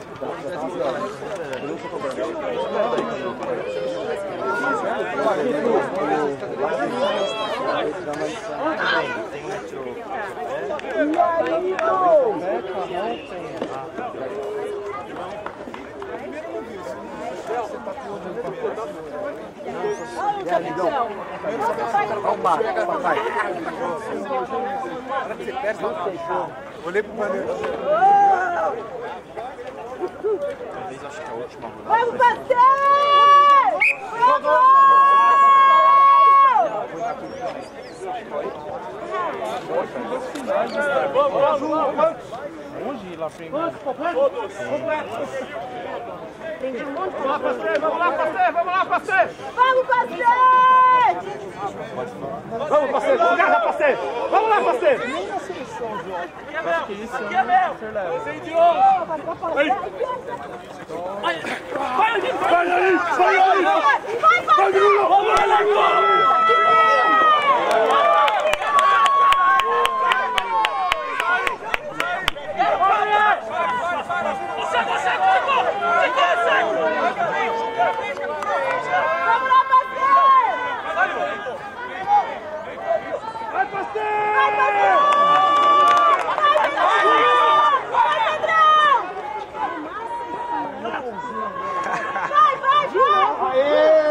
S3: Olhei pro painel.
S4: Talvez acho que a última rodada.
S8: Vamos bater!
S4: Longe lá frente.
S2: Todos, completos. Vamos lá, parceiro, vamos lá, parceiro, vamos lá, parceiro.
S8: Vamos, parceiro!
S2: Vamos, parceiro, com garra, parceiro. Vamos lá, parceiro.
S4: Acho que isso
S2: Aqui é meu. Você idiota. Aí. Vai ali, vai ali, vai ali.
S8: Vai, vai,
S2: Bruno, vamos lá, Você consegue, você consegue!
S8: Vamos lá, parceiro!
S2: Vai, parceiro!
S8: Vai, Pedrão! Vai, vai, vai!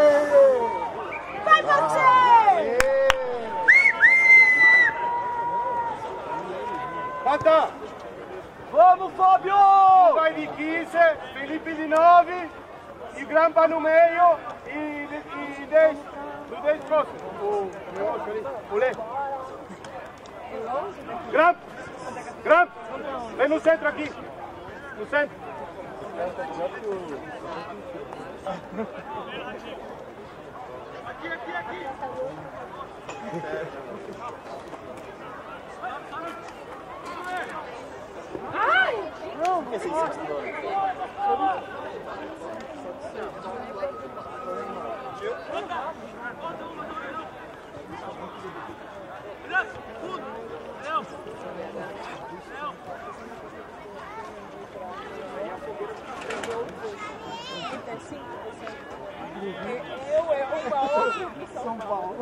S8: Vai, parceiro!
S2: Bata!
S4: Vamos, Fábio!
S2: Vai de quinze, Felipe de nove, e Grampa no meio, e, e dez, do dez próximo. O negócio ali, o Lê. Grampa, Grampa, vem no centro aqui, no centro. Aqui, aqui, aqui.
S4: Não, porque seiscentos dólares.
S8: Eu erro o Paulo de São Paulo.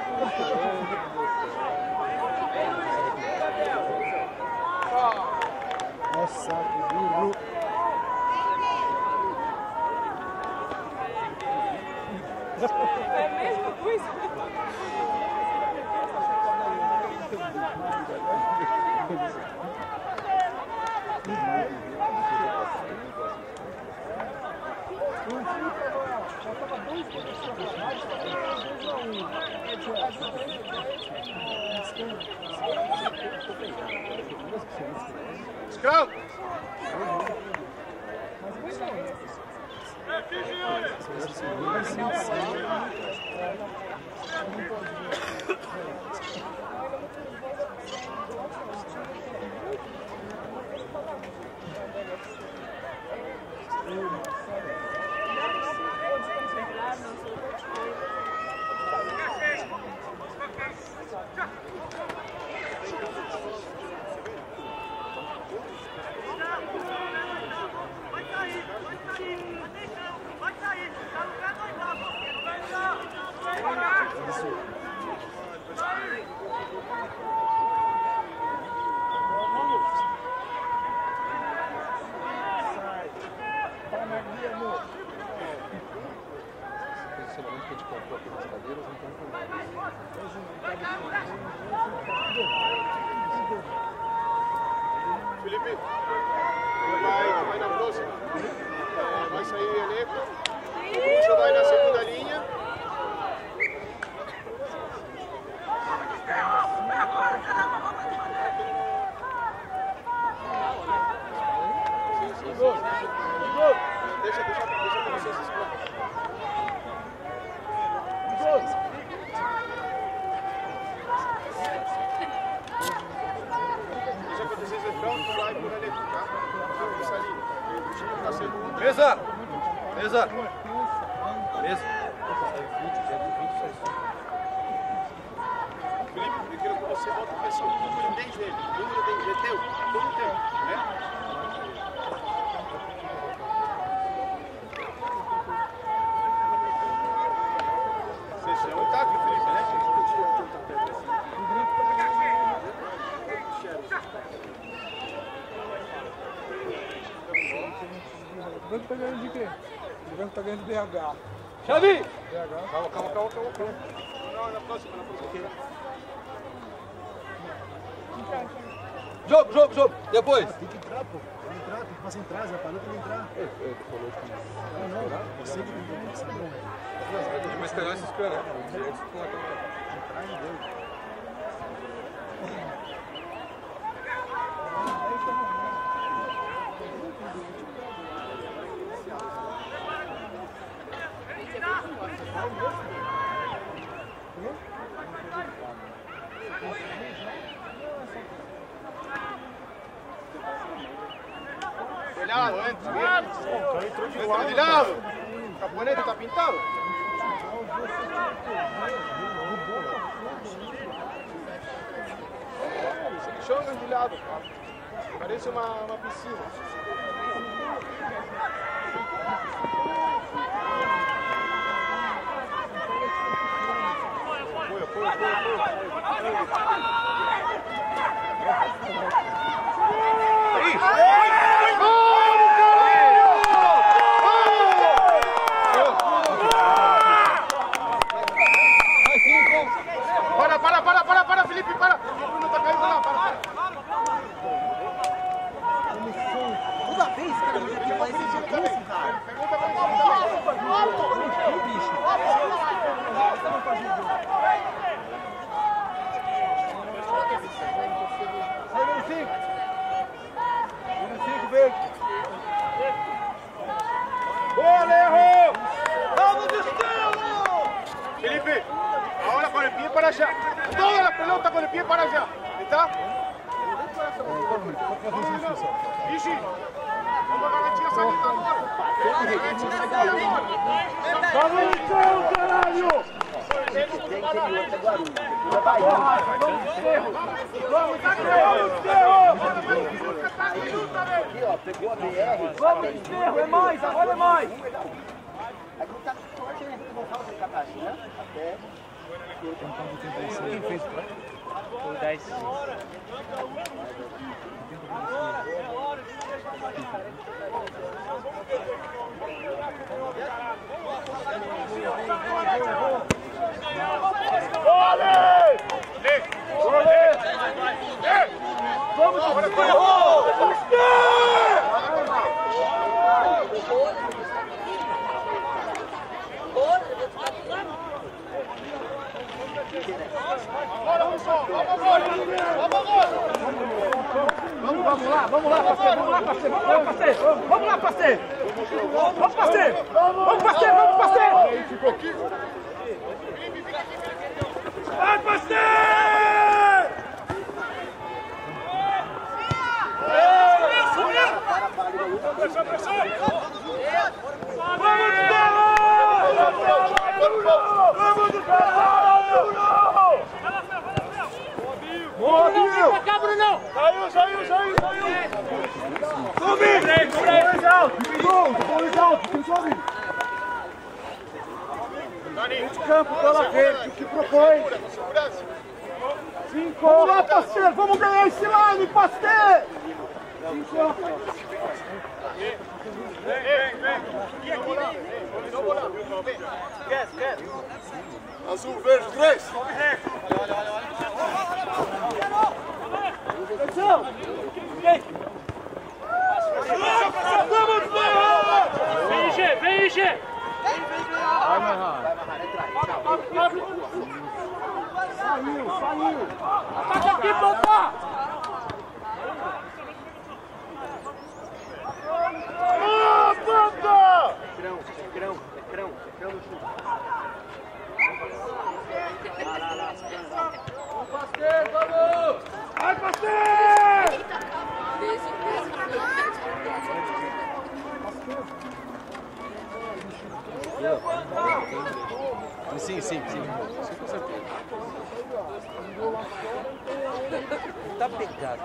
S1: Nossa, que burro.
S8: É a mesma coisa.
S2: Scrum! Felipe, vai, vai na próxima. É, vai sair elenco. O Bruxo vai na segunda linha. Sim, sim, sim. Deixa, deixa, deixa com vocês esse plano. Deixa acontecer esse plano, tu vai por ali, tá? Essa linha. O time fica segundo.
S5: Mesa! Mesa! Mesa!
S2: Felipe, eu quero que você volte para esse número dez dele. O número dez é teu, todo teu, né? Você é o Otávio, Felipe, né?
S1: O branco tá ganhando de quê? O branco tá ganhando de B H.
S5: Xavi!
S1: B H.
S5: Calma, calma, calma, calma, calma.
S2: Não, na próxima, na próxima.
S5: Jogo, jogo, jogo! Depois!
S1: Tem que entrar, pô. Tem que entrar, tem que passar em trás, já falou pra ele entrar. Não, não, você que tem que passar.
S5: Mas pegar esses caras, né?
S1: Entrar em Deus.
S2: Cuidado, entra. Entra de lado. O caponete está pintado. Se jogam de lado, cara. Parece uma, uma piscina. Foi, foi, foi, foi. Para, para, para, para, para, Felipe, para! O Bruno tá caindo lá, para, para!
S4: Toda vez, cara, você quer fazer esse curso, cara.
S2: Pergunta pra ele também.
S4: Bicho.
S1: Sai, número cinco. Número cinco, vem.
S2: Boa, Lerro! Vamos, Destino! Felipe, ahora con el pie para allá. Toda la pelota con el pie para allá. ¿Está? Ixi, vamos a garantir essa linha agora. Garantir essa linha agora.
S1: Vamos então, caralho!
S2: Vamos, tá
S4: Aqui, ó, pegou a B R.
S8: Vamos, Esterro, é mais, agora é mais.
S4: Aqui tá forte, né? Vou voltar o Kakashi, né? Até.
S1: Quem fez?
S9: Foi dez.
S2: Vamos,
S4: Vamos lá, vamos lá, parceiro, vamos lá, parceiro, vamos lá, parceiro, vamos lá, parceiro, vamos, parceiro, vamos, parceiro, vamos, parceiro. Vai, parceiro!
S2: Pressão, pressão!
S4: Vamos, vamos, boa, Binho! Pra cá, Brunão!
S2: Saiu, saiu, saiu, saiu!
S4: Sobe! Dois alto! Dois alto! Quem sobe? Meio de campo pela frente, o que propõe? Cinco! Vamos lá, parceiro! Vamos ganhar esse line, parceiro! Cinco!
S2: Vem, vem, vem! Aqui, aqui, vem! Esquece, esquece! Azul, verde, três! Olha, olha, olha, olha!
S4: Atenção! Vem!
S9: Vem, G, vem, G!
S1: Vai amarrar.
S4: Saiu, saiu!
S9: Ataca aqui, ponta!
S2: Ah, ponta!
S3: Crão, crão, crão, crão no chute.
S5: Parceiro, vamos!
S4: Vai, parceiro!
S1: Sim, sim, sim. Sim, com certeza. Tá pegado.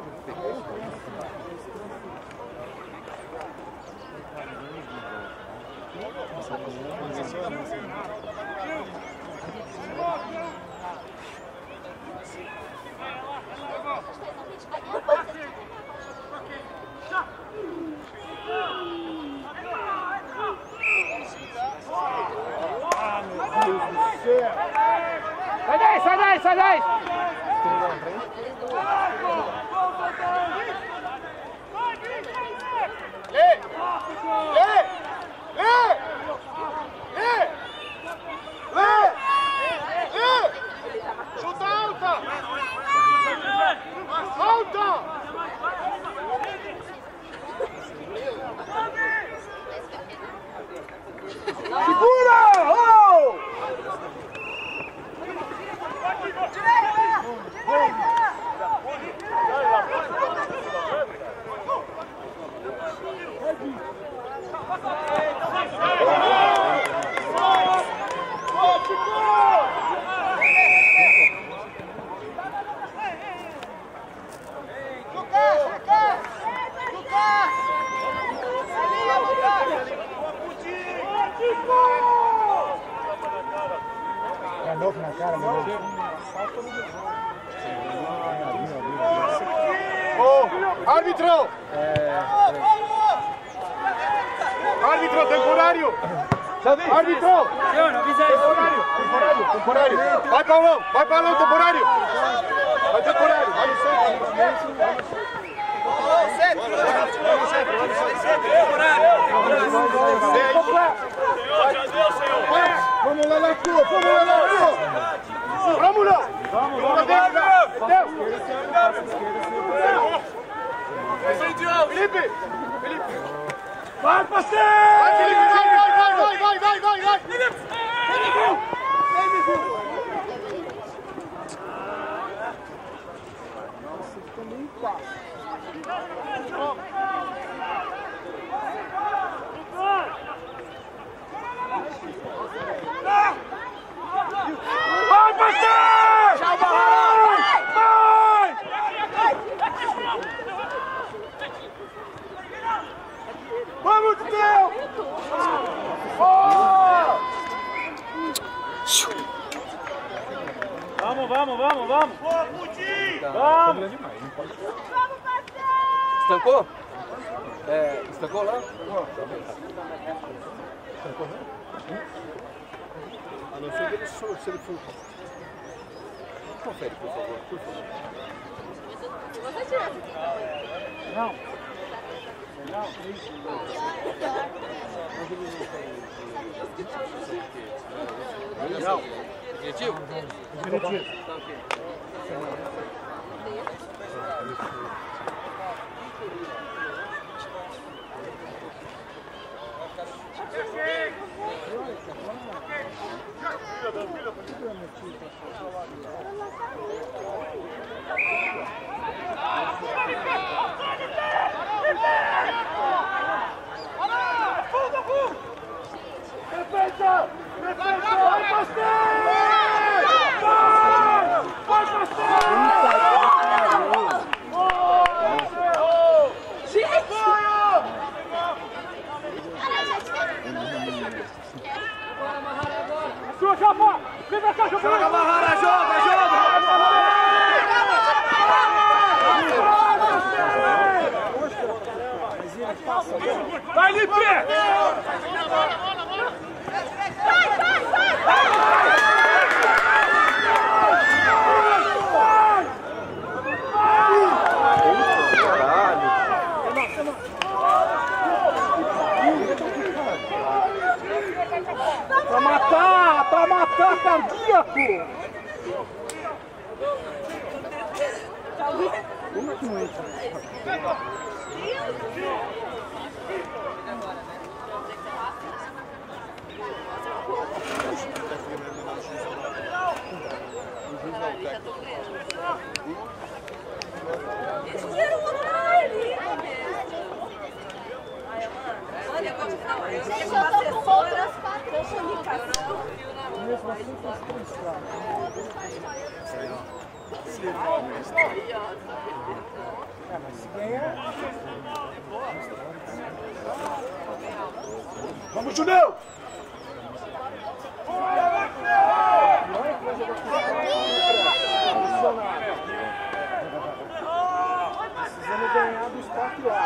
S9: Sai daí, sai daí, sai daí!
S2: Lê! Lê! Lê! Lê! Lê! Lê! Chuta alta! Alta!
S4: Segura! Oh! É novo na cara, meu Deus.
S2: Ô, árbitro! Árbitro, temporário! Árbitro!
S9: Senhor, avisa aí.
S2: Temporário! Temporário! Temporário! Vai, Paulão! Vai, Paulão, temporário! Vai, temporário! Vai no centro!
S4: Vamos lá na tua, vamos lá na tua!
S2: Vamos lá! Vamos lá! Felipe! Felipe!
S4: Vai, parceiro!
S2: Vai, Felipe! Vai, vai, vai, vai, vai, vai, vai, vai!
S4: Vai, parceiro! Tchau, Barrão! Vai! Vamos, Deus! Oh!
S9: vamos!
S1: Vamos!
S5: Estancou? É, estancou lá?
S3: Estancou, né? A não ser que ele for, se ele for. Confere, por favor, por favor.
S7: Você tira.
S4: Não. Não, isso.
S5: Não. Objetivo?
S4: Objetivo.
S5: Tá ok.
S4: Defesa! Defesa! Vai, Pastel! Vai! Vai, Pastel! Sua chapa! Vem pra cá, joga! Joga, Marrara, joga, joga! Vai, Lipe! Pra matar, pra matar cardíaco! Como que não entra?
S7: Gente, eu tô com outras quatro comunicação.
S4: Mesmo assim, tem que pensar. É, mas se ganhar...
S1: Vamos, Judeu!
S4: Precisamos ganhar do esporte lá.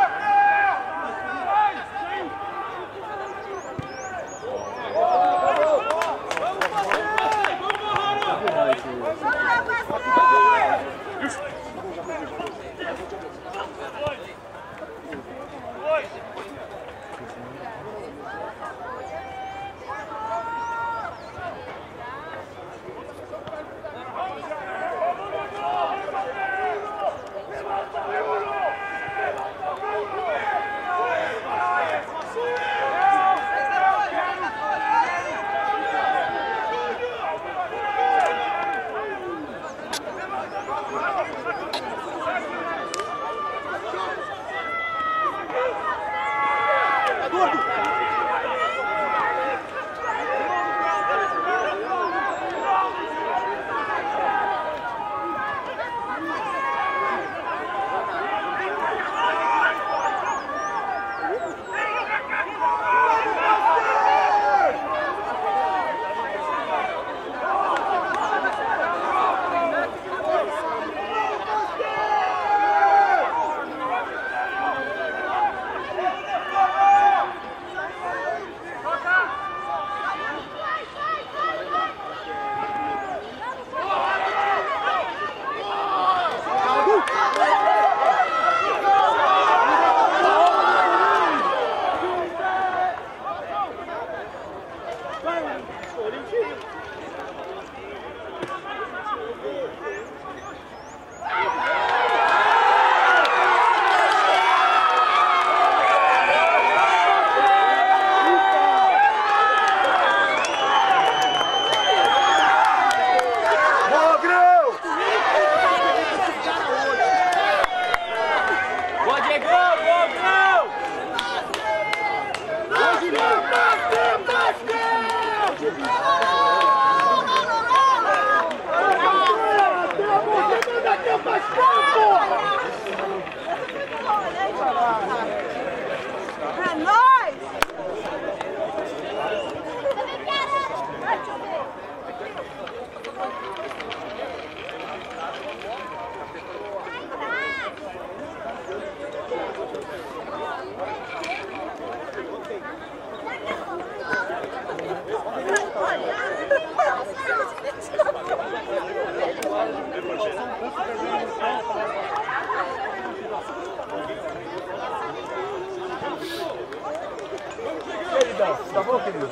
S3: rapidão, tá bom, querido?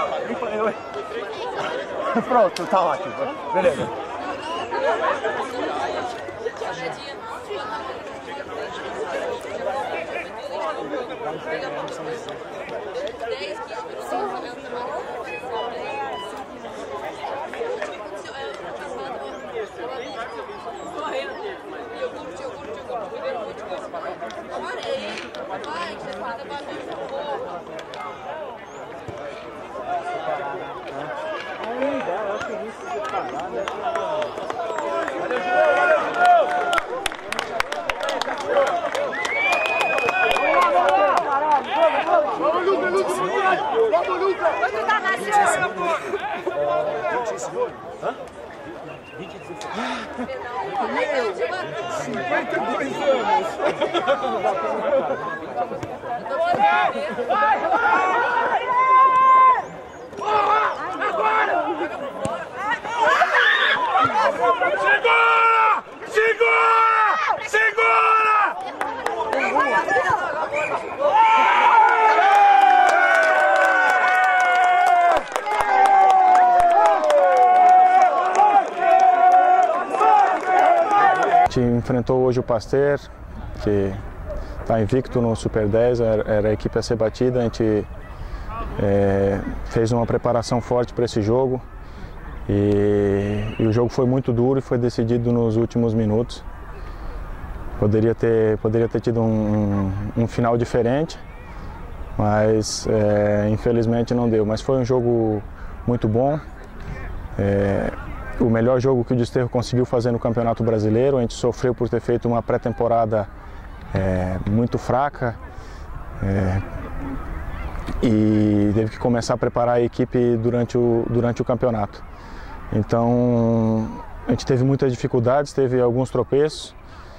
S3: Pronto, tá ótimo. Beleza.
S7: Eu curti, eu curti, eu curti o primeiro futebol. Eu parei, vai, você fala, vai ver um pouco.
S4: Ainda, eu acho que isso de pagar, né?
S3: Valeu, Judeu! Valeu, Judeu!
S2: Vamos, Lucas, Lucas, vamos, Lucas!
S7: Vai cuidar da senhora, pô!
S3: Hã?
S7: vinte e dezesseis.
S1: cinquenta e dois anos.
S7: Vai,
S2: Segura! Segura! Segura!
S10: A gente enfrentou hoje o Pasteur, que está invicto no Super dez, era a equipe a ser batida. A gente é, fez uma preparação forte para esse jogo e, e o jogo foi muito duro e foi decidido nos últimos minutos. Poderia ter, poderia ter tido um, um, um final diferente, mas é, infelizmente não deu. Mas foi um jogo muito bom. É, o melhor jogo que o Desterro conseguiu fazer no Campeonato Brasileiro. A gente sofreu por ter feito uma pré-temporada é, muito fraca é, e teve que começar a preparar a equipe durante o, durante o campeonato. Então a gente teve muitas dificuldades, teve alguns tropeços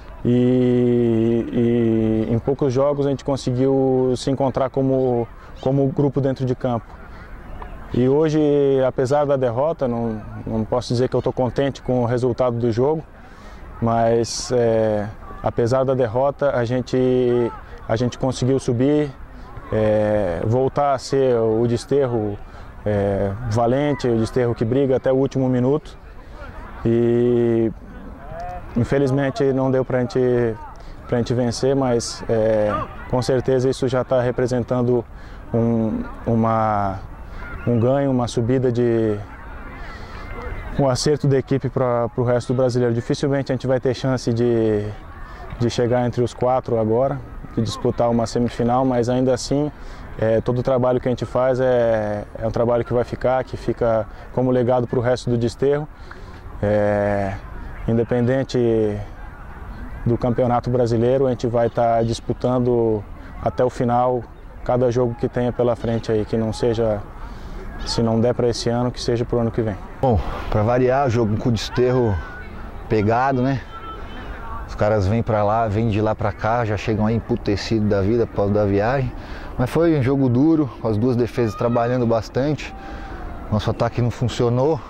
S10: e, e em poucos jogos a gente conseguiu se encontrar como, como grupo dentro de campo. E hoje, apesar da derrota, não, não posso dizer que eu estou contente com o resultado do jogo, mas é, apesar da derrota, a gente, a gente conseguiu subir, é, voltar a ser o Desterro é, valente, o Desterro que briga até o último minuto. E infelizmente não deu para a gente, pra gente vencer, mas é, com certeza isso já está representando um, uma... um ganho, uma subida de um acerto da equipe para o resto do brasileiro. Dificilmente a gente vai ter chance de, de chegar entre os quatro agora, de disputar uma semifinal, mas ainda assim é, todo o trabalho que a gente faz é, é um trabalho que vai ficar, que fica como legado para o resto do Desterro. É, independente do Campeonato Brasileiro, a gente vai estar disputando até o final cada jogo que tenha pela frente aí, que não seja, se não der para esse ano, que seja para o ano que vem.
S11: Bom, para variar, jogo com o Desterro pegado, né? Os caras vêm para lá, vêm de lá para cá, já chegam aí emputecidos da vida após da viagem. Mas foi um jogo duro, com as duas defesas trabalhando bastante. Nosso ataque não funcionou,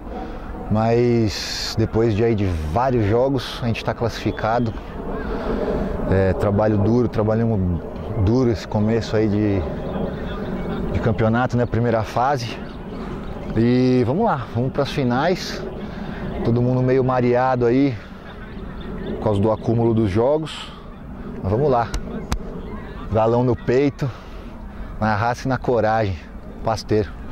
S11: mas depois de, aí, de vários jogos a gente está classificado. É, trabalho duro, trabalhamos duro esse começo aí de, de campeonato, né? Primeira fase. E vamos lá, vamos para as finais. Todo mundo meio mareado aí por causa do acúmulo dos jogos. Mas vamos lá. Galão no peito, na raça e na coragem. Pasteur.